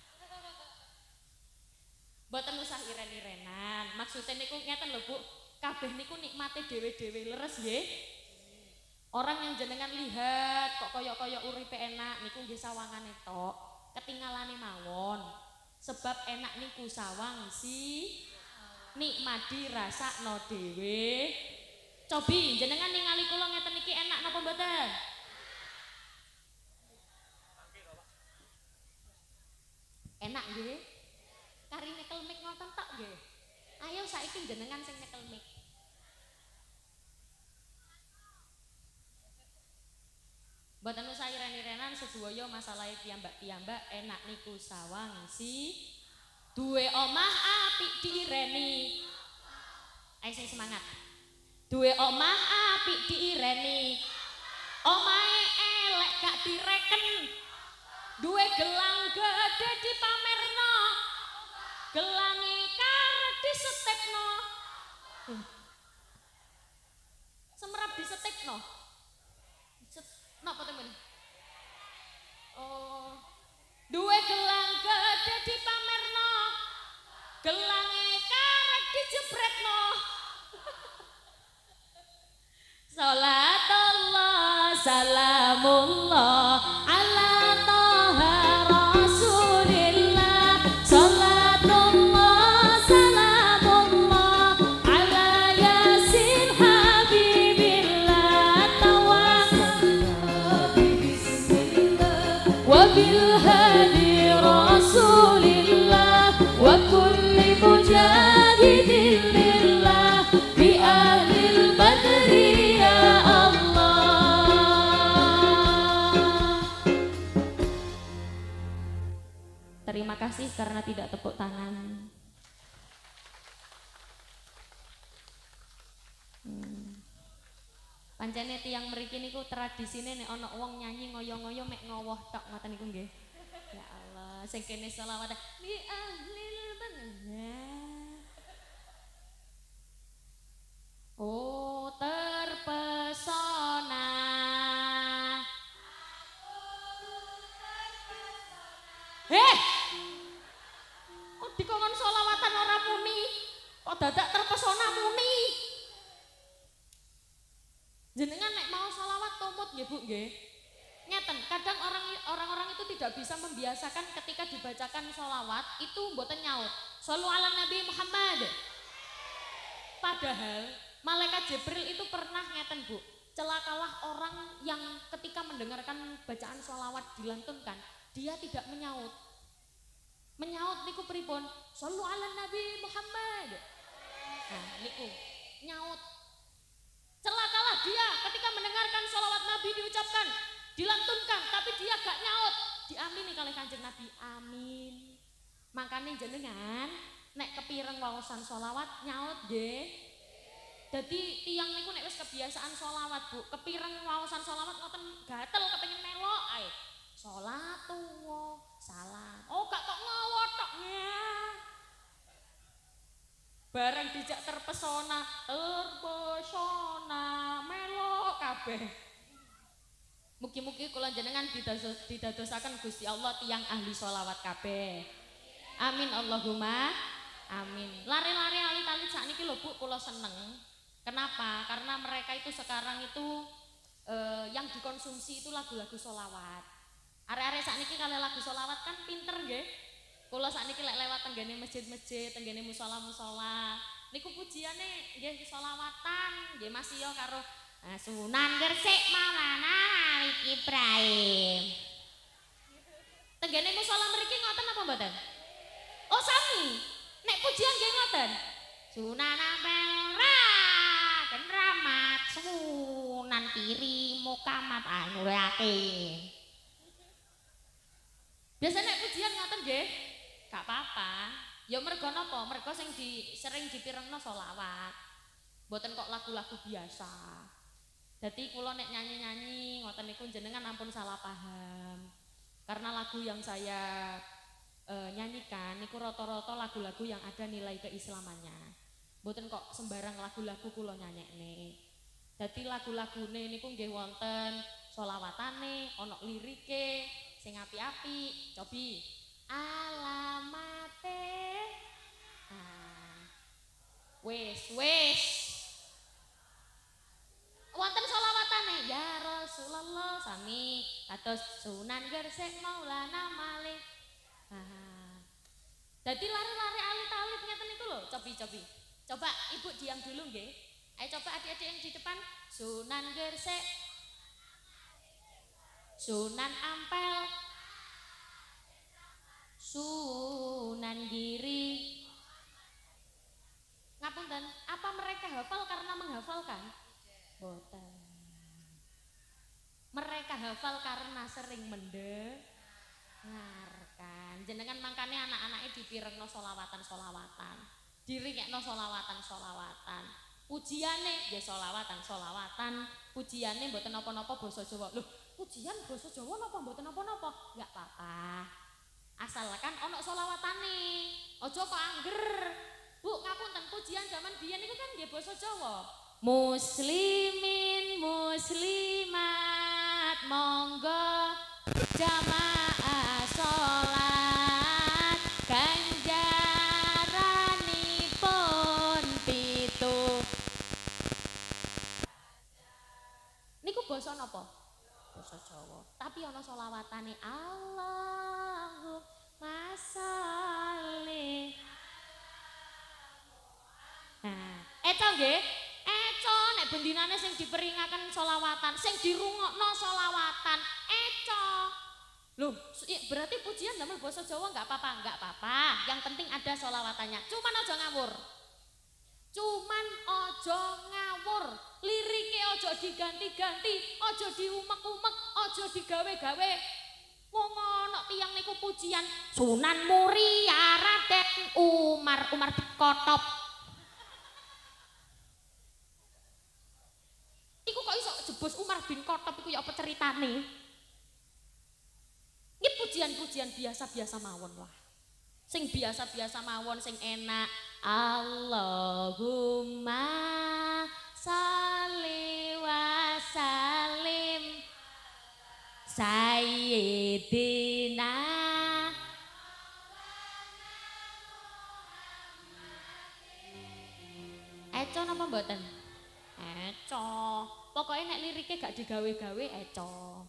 Mboten usah iren-irenan. Maksudnya niku ngeten lho Bu, kabeh niku nikmate dhewe-dhewe leres nggih. Orang yang jenengan lihat kok koyok-koyok uripe enak niku nggih sawangane tok, ketinggalane mawon. Sebab enak niku sawang si nikmati rasakno dhewe. Cobi jenengan ningali kula ngeten iki enak napa mboten? Enak nggih. Kari nyekel mic ngoten tok nggih. Ayo saiki jenengan sing nyekel mic. Mboten usah iren-irenan sedaya masalah piyambak-piyambak enak niku sawang si duwe omah apik diireni. Ayo sing semangat. Duwe omah apik diireni. Omahe elek gak direken. Duwe gelang gede dipamerno. Gelange karep disetekno. Semerap disetekno. Napa temen? Oh. Duwe gelang gede dipamerno. Gelange karep dijebretno. Sholatullah, salamullah ala Toha Rasulillah. Sholatullah, salamullah ala Yasin Habibillah. Tawassalna bismillah wabil hadi Rasulillah wa kulli mujahidin lillah bi ahlil badri. Terima kasih karena tidak tepuk tangan. Pancene tiyang mriki niku tradisine nek ana wong nyanyi ngoyo-ngoyo mek ngowoh tok ngoten niku nggih. Ya Allah, sing kene selawat li ahlil banah. Oh, terpesona. Kok dikongkon sholawatan ora muni? Kok dadak terpesona muni? Jenengan nek mau sholawat tumut nggih Bu nggih. Ngeten, kadang orang-orang itu tidak bisa membiasakan ketika dibacakan sholawat itu mboten nyaut. Shollu ala Nabi Muhammad. Padahal Malaikat Jibril itu pernah ngeten Bu, celakalah orang yang ketika mendengarkan bacaan sholawat dilantunkan, dia tidak menyaut. Menyaut niku pripun? Shallu ala Nabi Muhammad. Nah niku nyaut. Celakalah dia ketika mendengarkan sholawat Nabi diucapkan, dilantunkan, tapi dia gak nyaut. Diamini oleh Kanjeng Nabi. Amin. Makanya jenengan nek kepireng wawasan sholawat nyaut nggih. Jadi tiang niku nek wis kebiasaan sholawat Bu, kepireng wawasan sholawat ngoten gatel kepengin melok ae. Sholatu salam. Oh gak kok ngowotok ya. Bareng dijak terpesona melok kabeh. Mugi-mugi kula jenengan didadosaken Gusti Allah tiang ahli sholawat kabeh. Amin Allahumma amin. Lari-lari alit-alit sakniki lho Bu kula seneng. Kenapa? Karena mereka itu sekarang itu yang dikonsumsi itu lagu-lagu sholawat. Arek-arek sakniki kalau lagu sholawat kan pinter nggih. Kula sakniki lek lewat tenggene masjid-masjid, tenggene musala-musala, niku pujiane nggih sholawatan, nggih Mas yo karo Sunan Gresik Maulana Malik Ibrahim. Tenggene musala mriki ngoten apa mboten? Oh sami. Nek pujian nggih ngoten. Sunan Ampel Kenramat Sunan Kiri Mukamat Nur Yakin. Biasanya pujian ngoten nggih. Gak apa-apa. Ya mergo napa? Mergo sing sering dipirengno sholawat. Mboten kok lagu-lagu biasa. Jadi kula nek nyanyi-nyanyi ngoten niku jenengan ampun salah paham. Karena lagu yang saya nyanyikan niku rata-rata lagu-lagu yang ada nilai keislamannya. Mboten kok sembarang lagu-lagu kula nyanyekne. Dadi lagu-lagune niku nggih wonten sholawatane, ana lirike sing api-api. Cobi alamate. Wis. Wonten sholawatane ya Rasulullah sami kados Sunan Gresik Maulana Malik. Jadi lari-lari alit-alit ngeten niku lho, cobi. Coba Ibu diam dulu nggih. Ayo coba adik-adik yang di depan. Sunan Gresik, Sunan Ampel, Sunan Giri. Ngapunten, apa mereka hafal karena menghafalkan? Boten. Mereka hafal karena sering mendengarkan. Jenengan mangkane anak-anake dipirengno sholawatan. Dirikekno sholawatan. Pujiane nggih sholawatan. Pujiane mboten napa-napa basa Jawa. Loh, pujian basa Jawa napa mboten napa-napa? Enggak apa-apa. Asalkan ana sholawatane. Aja kok angger. Bu, ngapunten pujian zaman biyen niku kan nggih basa Jawa. Muslimin muslimat monggo jamaah sholat ganjaranipun pitu. Niku basa napa? Basa Jawa. Tapi ana sholawatane Allahumma sholli. Nah, eco nggih? Eco nek bendinane sing diperingaken sholawatan, sing dirungokno sholawatan, eco. Loh, berarti pujian damel basa Jawa enggak apa-apa. Yang penting ada sholawatannya. Cuman aja ngawur. Lirike aja diganti-ganti, aja diumek-umek, aja digawe-gawe. Wong ana tiyang niku pujian Sunan Muria Raden Umar Kotop. Iku kok iso jebus Umar bin Khattab iku ya apa ceritane? Ini pujian-pujian biasa-biasa mawon lah. Sing biasa-biasa mawon sing enak. Allahumma sholli wa sallim sayyidina. Eco napa mboten? Eco. Pokoknya nek liriknya gak digawe-gawe eco.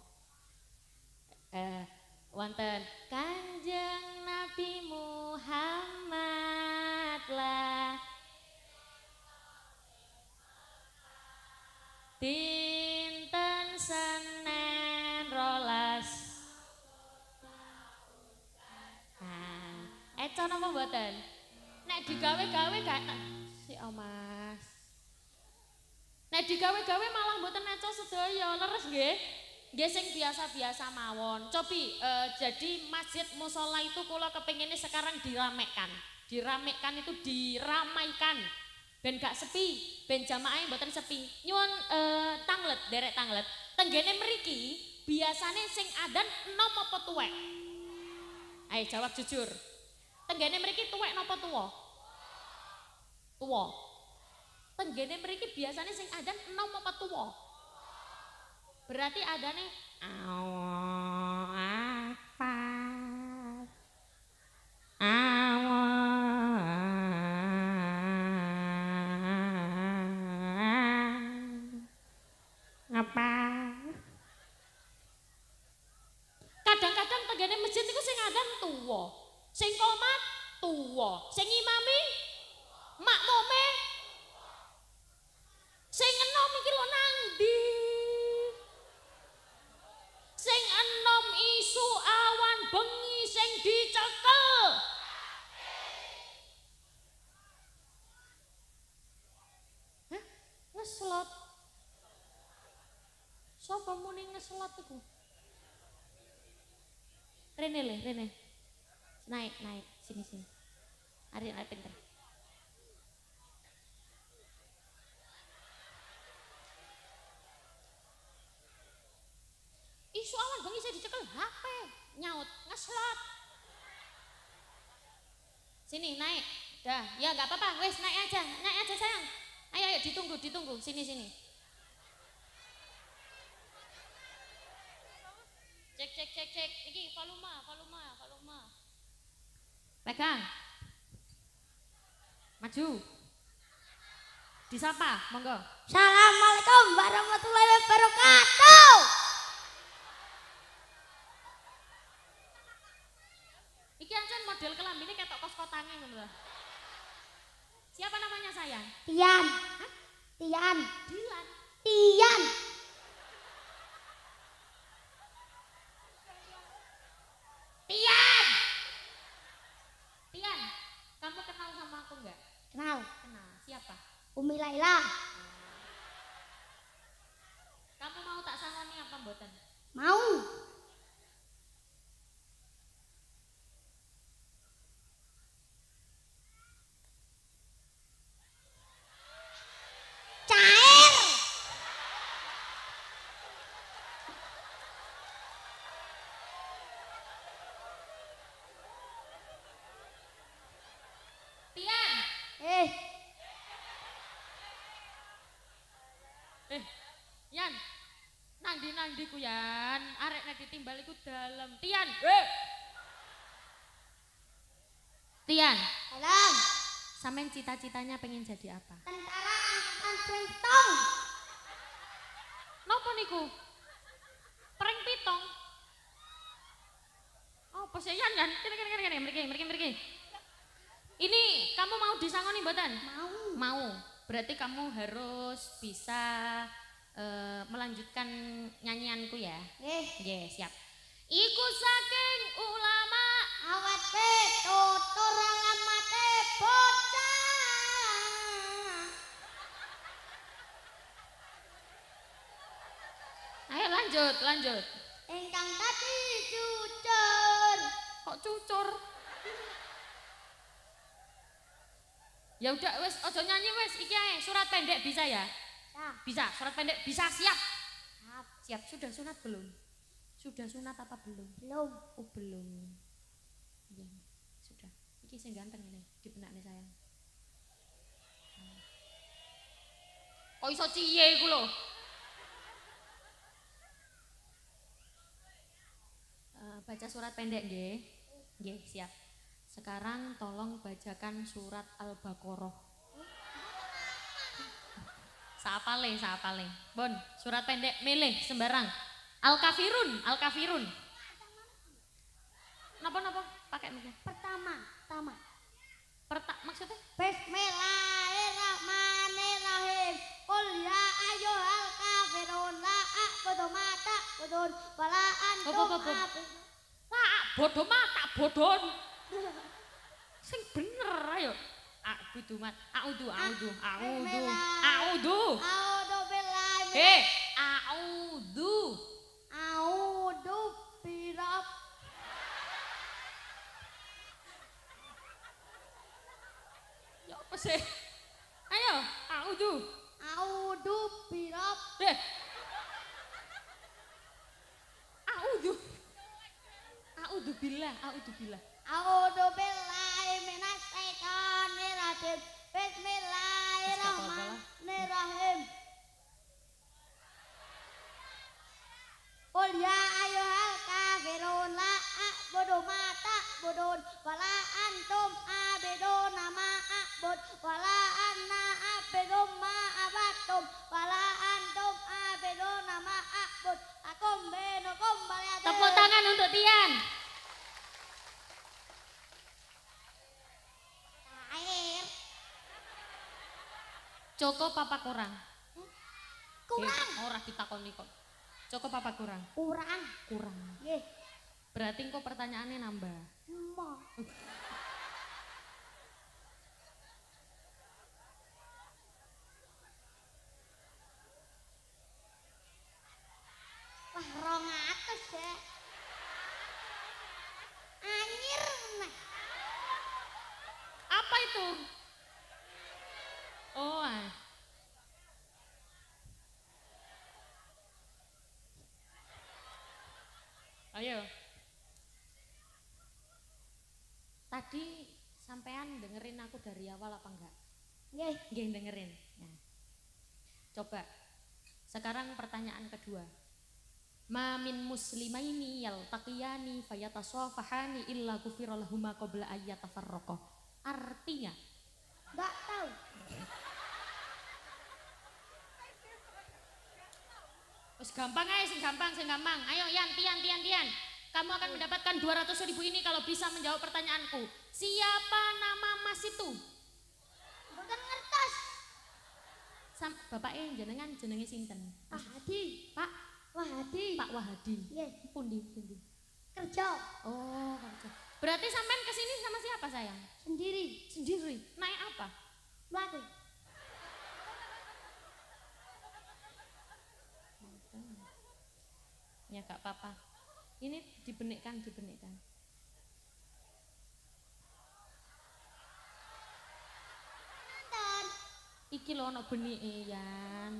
Wonten Kanjeng Nabi Muhammad lah napa mboten? Nek digawe-gawe gak si Mas. Nek digawe-gawe malah mboten neco sedaya, leres nggih? Nggih sing biasa-biasa mawon. Cobi jadi masjid musala itu kula kepinginnya sekarang diramaikan. Diramaikan itu diramaikan. Ben gak sepi, ben jamaah mboten sepi. Nyuwun tanglet, derek tanglet. Tenggene mriki biasane sing adan enom apa tuwek? Ayo jawab jujur. Tenggene mriki tuwek napa tuwa? Tuwa. Tenggene mriki biasane sing adan enom apa tuwa? Berarti adane Allah Akbar. Apa? Kadang-kadang tenggene masjid niku sing adan tuwa, sing qomat tuwa, sing imami makmume sing enom iki lho nang ndi? Sing enom isu awan bengi sing dicekel. Hah? Ngeslot. Sapa muni ngeslot iku? Rene le, rene. Naik, naik, sini sini. Ari pinter. Isu awan bengi saya dicekel HP, nyaut, ngeslot. Sini naik, dah, ya nggak apa-apa, wes naik aja sayang. Ayo, ayo ditunggu, sini sini. Cek, ini volume. Pegang, maju, disapa, monggo. Assalamualaikum warahmatullahi wabarakatuh. Iki ancen model kelambine ketok kos-kotange ngono lho. Siapa namanya sayang? Tian. Hah? Tian. Dilan. Tian. Tian. Tian, kamu kenal sama aku enggak? Kenal. Kenal. Siapa? Umi Laila. Kamu mau tak sangoni apa mboten? Mau. Cair. Tian. Yan. Nandi ku Yan. Arek nek ditimbal iku dalem. Tian. Tian. Salam. Sampeyan cita-citanya pengen jadi apa? Tentara Angkatan Pringtong. Napa niku? Prank pitong. Oh, posyan kan? Kene mriki. Ini kamu mau disangoni mboten? Mau. Mau. Berarti kamu harus bisa melanjutkan nyanyianku ya. Nggih, siap. Iku saking ulama Awat pe tutur alamate bocah. Ayo lanjut. Ingkang tadi jujur. Kok cucur? Ya udah wes ojo nyanyi wes iki ae surat pendek bisa ya? Nah, Bisa, surat pendek bisa siap. Siap, sudah sunat belum? Sudah sunat apa belum? belum. Oh, belum. Ya, sudah. Iki sing ganteng ini di benakne sayang. Kok iso ciye iku lho? Baca surat pendek nggih. Nggih, siap. Sekarang tolong bacakan surat Al-Baqarah. Saapale. Bon, surat pendek milih sembarang. Al-Kafirun. Napa? Pakai mikir. Pertama. Maksudnya? Bismillahirrahmanirrahim. Qul ya ayyuhal kafirun la a'budu ma ta'budun wa la antum Bodoh mata, bodoh. Sing bener ayo. Kudu mat. Audu. Audu birab. Ya apa sih? Ayo, audu. Audu birab. Audu. Audu billah. Audu billahi minas syaitonir rajim. Bismillahirrahmanirrahim. Qul ya ayyuhal kafirun la a'budu ma ta'budun wa la antum abiduna ma a'bud wa la anna abidu ma abattum wa la antum abiduna ma a'bud akum bainakum baliyatan. Tepuk tangan untuk Tian. Air Cukup apa kurang? kurang. Ora ditakoni kok. Cukup apa kurang? Kurang. Kurang. Nggih. Berarti kok pertanyaannya nambah. Mo. Wah, 200 ya. Anyir nah. Apa itu? Oh, ayo. Tadi sampean dengerin aku dari awal apa enggak? Nggih. Nggih dengerin. Nah. Coba. Sekarang pertanyaan kedua. Ma min muslimaini yaltaqiyani fayatasafahani illa ghufira lahuma qabla ayyatafarraqa. Artinya Enggak tahu. wis gampang aja, sing gampang. Ayo Tian. Kamu akan mendapatkan 200.000 ini kalau bisa menjawab pertanyaanku. Siapa nama Mas itu? Mboten ngertos. Bapaknya jenenge sinten? Pak Hadi. Pak Wahadi. Pak Wahadi. Nggih. Pundi. Kerja Oh, kerja. Berarti sampean kesini sama siapa sayang? sendiri. Naik apa? Mlaku. Ya gak apa-apa. Ini dibenikkan. Nonton. Iki lho ono benike Yan.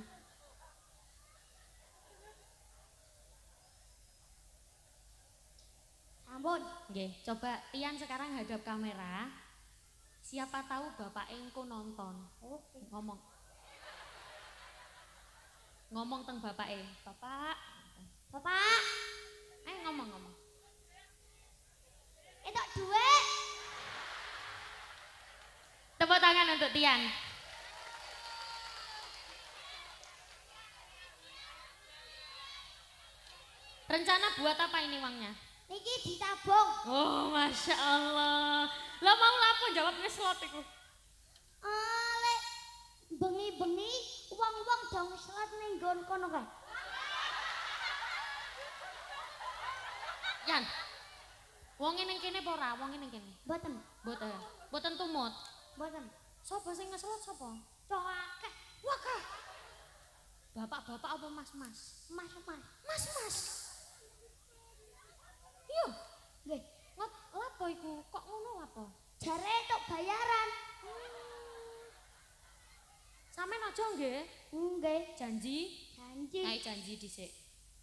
Sampun. Nggih, coba Tian sekarang hadap kamera. Siapa tahu Bapak engko nonton. Oke. Ngomong teng bapake. Bapak. Bapak, Ayo ngomong. entuk duit. Tepuk tangan untuk Tian. Rencana buat apa ini uangnya? Niki ditabung. Oh, Masya Allah. Lo mau lapo jawabnya slot iku? Lek bengi-bengi wong-wong dong slot ning nggon kono kae. Yan. Wonge ning kene apa ora? Wonge ning kene. Mboten. Boten tumut. Mboten. Sopo sing ngeslot sapa? Cok akeh. Wakah. Bapak-bapak apa mas-mas? Mas-mas. Mas-mas. Iya. Nggih. Lapo iku? Kok ngono lapo? Jare tok bayaran. Sampeyan aja nggih. Nggih. Janji. Ayo janji dhisik.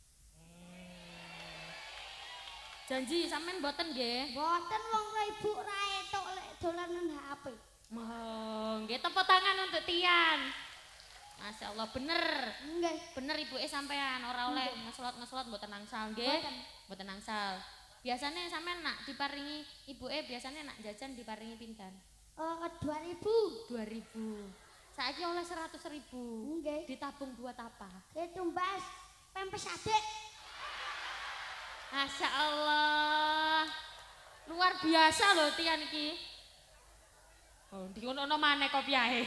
Janji sampean mboten nggih? Mboten wong ibu ra entuk lek dolanan HP. Nggih tepuk tangan untuk Tian. Masya Allah bener. Nggih. Bener ibuke sampean ora oleh ngeslot mboten angsal nggih. Mboten angsal. Biasanya sampean nak diparingi ibuke biasanya nak jajan diparingi pinten? 2000. 2000. Saiki oleh 100.000. Nggih. Ditabung buat apa? Ditumbas pempes adik. Masya Allah. Luar biasa loh Tian iki. Oh, dikono maneh kopiahe.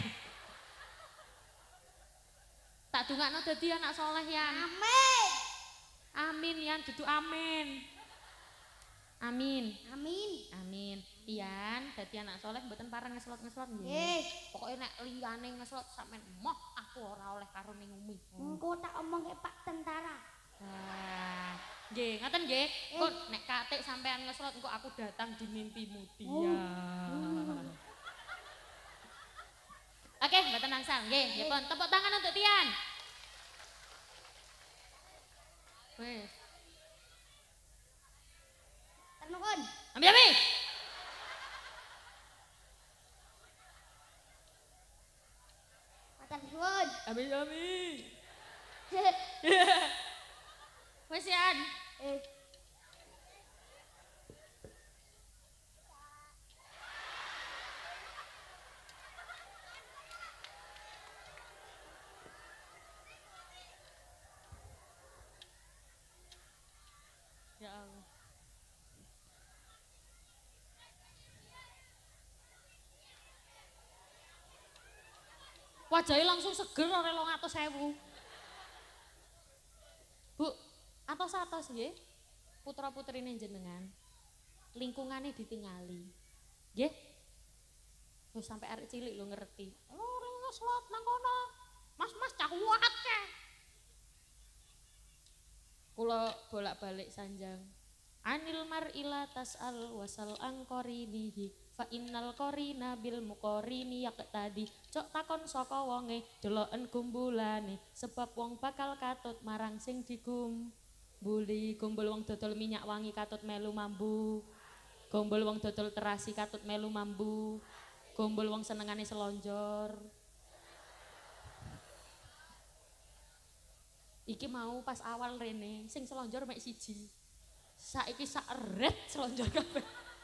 Tak dongakno dadi anak soleh Yan. Amin. Amin Yan, dudu amin. Amin. Amin. Amin. Tian dadi anak soleh mboten pareng ngeslot-ngeslot nggih. Nggih. Pokoke nek liyane ngeslot sampean moh aku ora oleh karo ning umi. Engko tak omongke Pak Tentara. Wah, nggih ngoten nggih. Engko nek katik sampean ngeslot engko aku datang di mimpimu Tian. Oke, mboten angsal nggih. Nggih pun tepuk tangan untuk Tian. Wes. Ternuhun. Ambi-ambi. Matur nuwun. Ambi-ambi. Wes Yan. Ya Allah. Wajahnya langsung seger ora 200.000. Bu, atos-atos nggih. Putra-putrine jenengan. Lingkungannya ditingali. Nggih. Wis sampai arek cilik lho ngerti. Ora ngeslot nang kono. Mas-mas cah kuat ke. Kula bolak-balik sanjang. Anil mar'ila tas'al wasal angkorinihi fa innal korina bil mukorini yaqtadi. Cok takon saka wonge deloken gumbulane sebab wong bakal katut marang sing digumbuli. Gumbul wong dodol minyak wangi katut melu mambu. Gumbul wong dodol terasi katut melu mambu. Gumbul wong senengane selonjor. Iki mau pas awal rene sing selonjor mek siji. Saiki sak eret selonjor kabeh.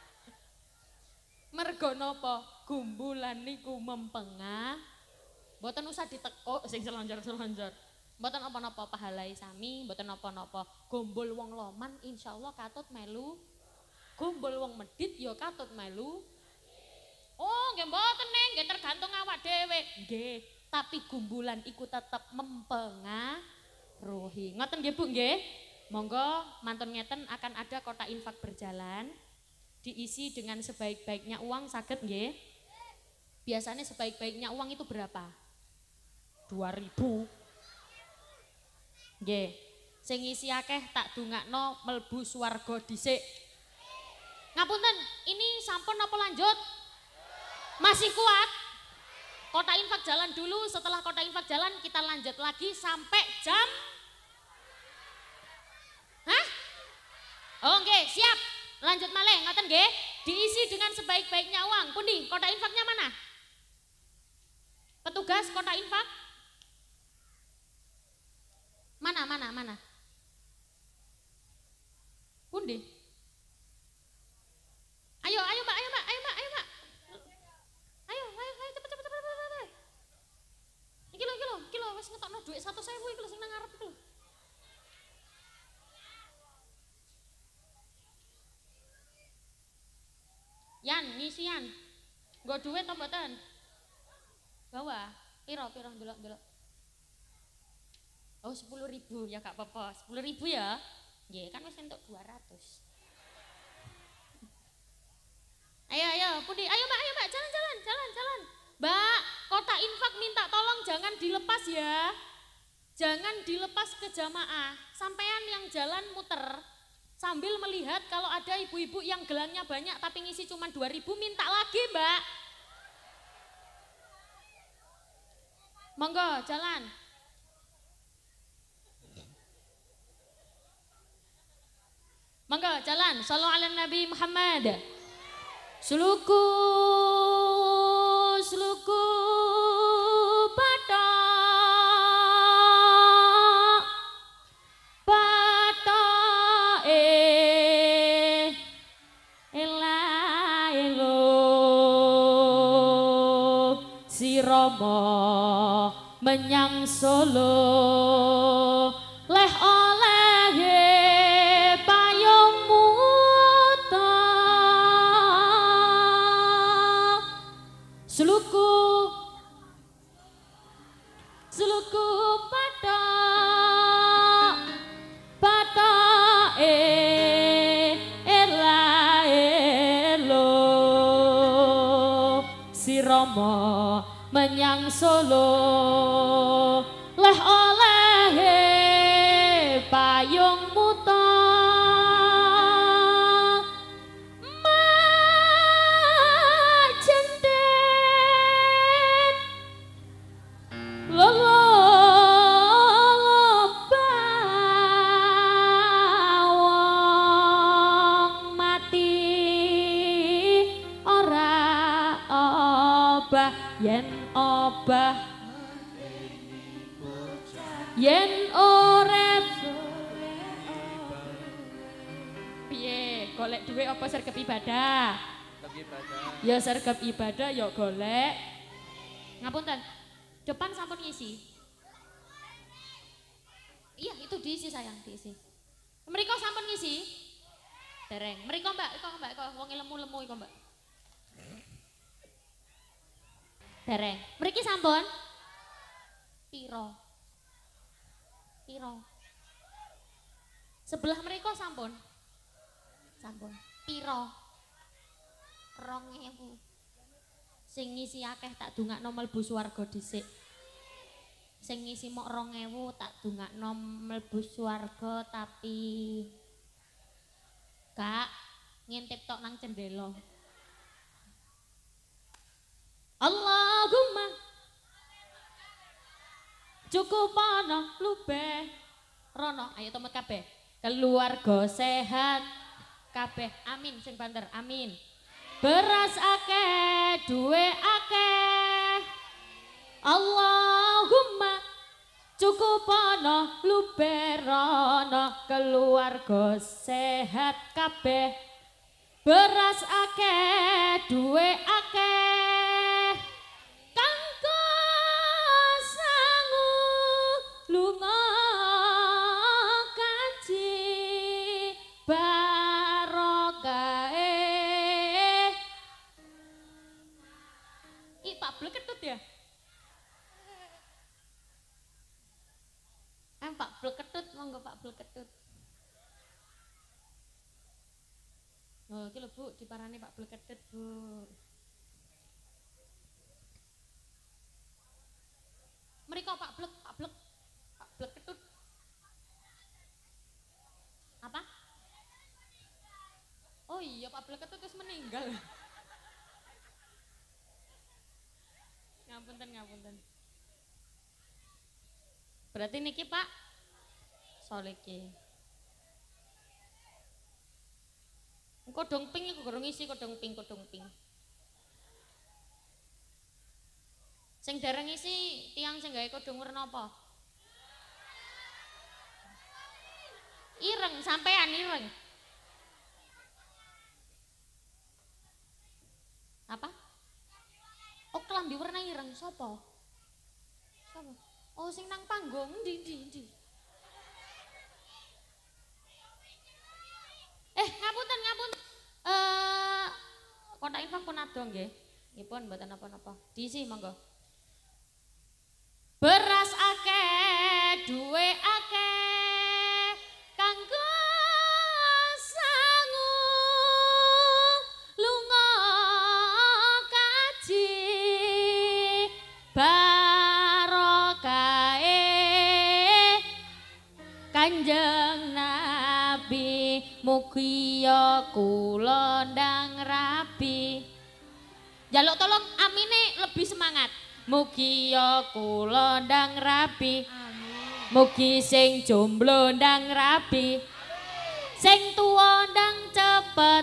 Mergo napa? Gumbulan niku mempengah. Mboten usah ditekuk sing selonjor-selonjor. Mboten apa-apa pahalai sami, mboten apa-apa. Gombol wong loman insyaallah katut melu. Gombol wong medhit ya katut melu. Oh, nggih mboten Neng, nggih tergantung awak dhewe. Nggih, tapi gumbulan iku tetep mempengaruhi. Ngoten nggih Bu nggih? Monggo mantun ngeten akan ada kotak infak berjalan. Diisi dengan sebaik-baiknya uang saged nggih. Biasanya sebaik-baiknya uang itu berapa? 2.000. Nggih. Sing ngisi akeh tak dungakno mlebu swarga dhisik. Ngapunten, ini sampun apa lanjut? Masih kuat? Kotak infak jalan dulu, setelah kotak infak jalan kita lanjut lagi sampai jam. Hah? Oh nggih, siap. Lanjut malih, ngoten nggih. Diisi dengan sebaik-baiknya uang. Pundi? Kotak infaknya mana? Petugas kotak infak? Mana? Pundi? Ayo Mbak. Ayo, cepet. Iki lho, wis ngetokno dhuwit 100.000 iki lho sing nang ngarep iki lho. Yan, ngisi Yan. Nggo duit apa mboten? Bawa. Piro delok. Oh 10.000 ya gak apa-apa. 10.000 ya. Nggih, kan wis entuk 200. Ayo, Pundi. Ayo Mbak, jalan. Mbak, kotak infak minta tolong jangan dilepas ya. Jangan dilepas ke jamaah. Sampean yang jalan muter sambil melihat kalau ada ibu-ibu yang gelangnya banyak tapi ngisi cuma 2.000 minta lagi Mbak. Monggo jalan. Monggo jalan. Shallallahu ala Nabi Muhammad. Suluku Romo menyang Solo leh oleh payung muta seluku patok ela elo Romo menyang Solo leh oleh payung muta majendet lolo bawang mati ora obah yen obah yen urip piye golek duit apa sergap ibadah? Ya sergap ibadah ya golek. Ngapunten. Depan sampun ngisi. Iya, itu diisi sayang, diisi. Mriko sampun ngisi? Dereng. Mriko Mbak, kok wong lemu-lemu iku Mbak. Dereng. Mriki sampun? Piro? Sebelah mereka sampun. Piro? 2000. Sing ngisi akeh tak dungakno mlebu swarga dhisik. Sing ngisi mok 2000 tak dungakno mlebu swarga tapi Kak ngintip tok nang cendela. Allahumma cukup ana lubeh rono ayo temet kabeh keluarga sehat kabeh amin sing banter amin beras akeh duwe akeh Allahumma cukup ana lubeh rono keluarga sehat kabeh beras akeh duwe akeh kanggo sangu lunga kaji barokae Pak Blek ketut ya Pak Blek ketut monggo Pak Blek ketut oh iki lho Bu diparani Pak Blek ketut Bu mereka Pak Blek ketut apa? Oh iya Pak Blek ketut terus meninggal ngapunten berarti niki Pak Soliki kodong pink iku gorong isi kodong pink sing dereng isi tiang sing gawe kodong warna apa? Ireng, sampean ireng. Apa? Oh, klambi warna ireng sapa? Sapa? Oh, sing nang panggung ndi. Ngapunten. Kontak info pun ado nggih. Nggih mboten napa-napa. Diisi monggo. Beras akeh, duwe akeh, kanggo sangu lunga kaji barokae Kanjeng Nabi mugi ya kula ndang rabi. Jaluk tolong amine lebih semangat. Mugi ya kula ndang rabi. Mugi sing jomblo ndang rabi. Sing tuwa ndang cepet.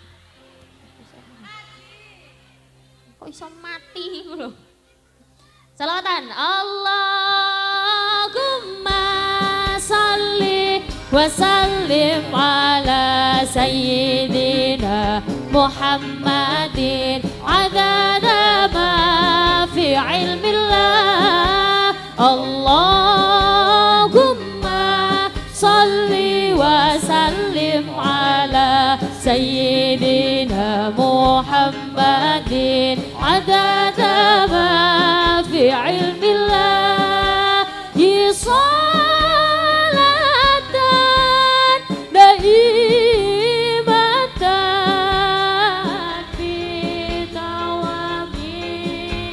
Kok iso mati iku lho. Selawatan Allahumma salli wa sallim ala sayyidina Muhammadin adada ma fi ilmillah Allahumma salli wa sallim ala sayyidina Muhammadin adada ma fi ilmillah salatan daimatan fi tawami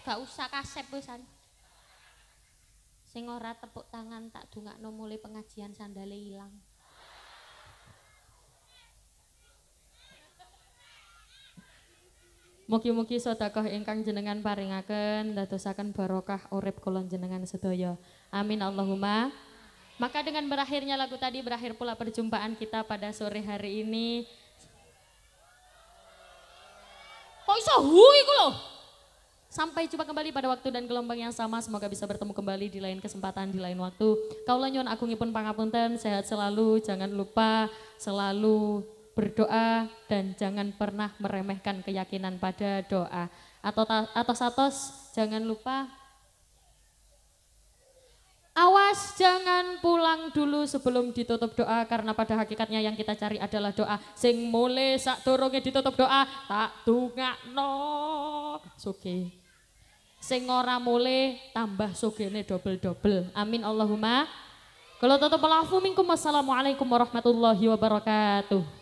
gak usah kasep pisan. Sing ora tepuk tangan tak dongakno mulai pengajian sandale ilang. Mugi-mugi sedekah ingkang jenengan paringaken dadosaken barokah urip kula jenengan sedaya. Amin Allahumma. Maka dengan berakhirnya lagu tadi berakhir pula perjumpaan kita pada sore hari ini. Kok iso iku lho? Sampai jumpa kembali pada waktu dan gelombang yang sama. Semoga bisa bertemu kembali di lain kesempatan, di lain waktu. Kaula nyuwun agungipun pangapunten, sehat selalu, jangan lupa selalu berdoa dan jangan pernah meremehkan keyakinan pada doa. Atos jangan lupa awas jangan pulang dulu sebelum ditutup doa karena pada hakikatnya yang kita cari adalah doa. Sing mule sak durunge ditutup doa tak dongakno sugih. Sing ora mule tambah sugene double-double. Amin Allahumma. Kalau tutup alafu minkum wassalamualaikum warahmatullahi wabarakatuh.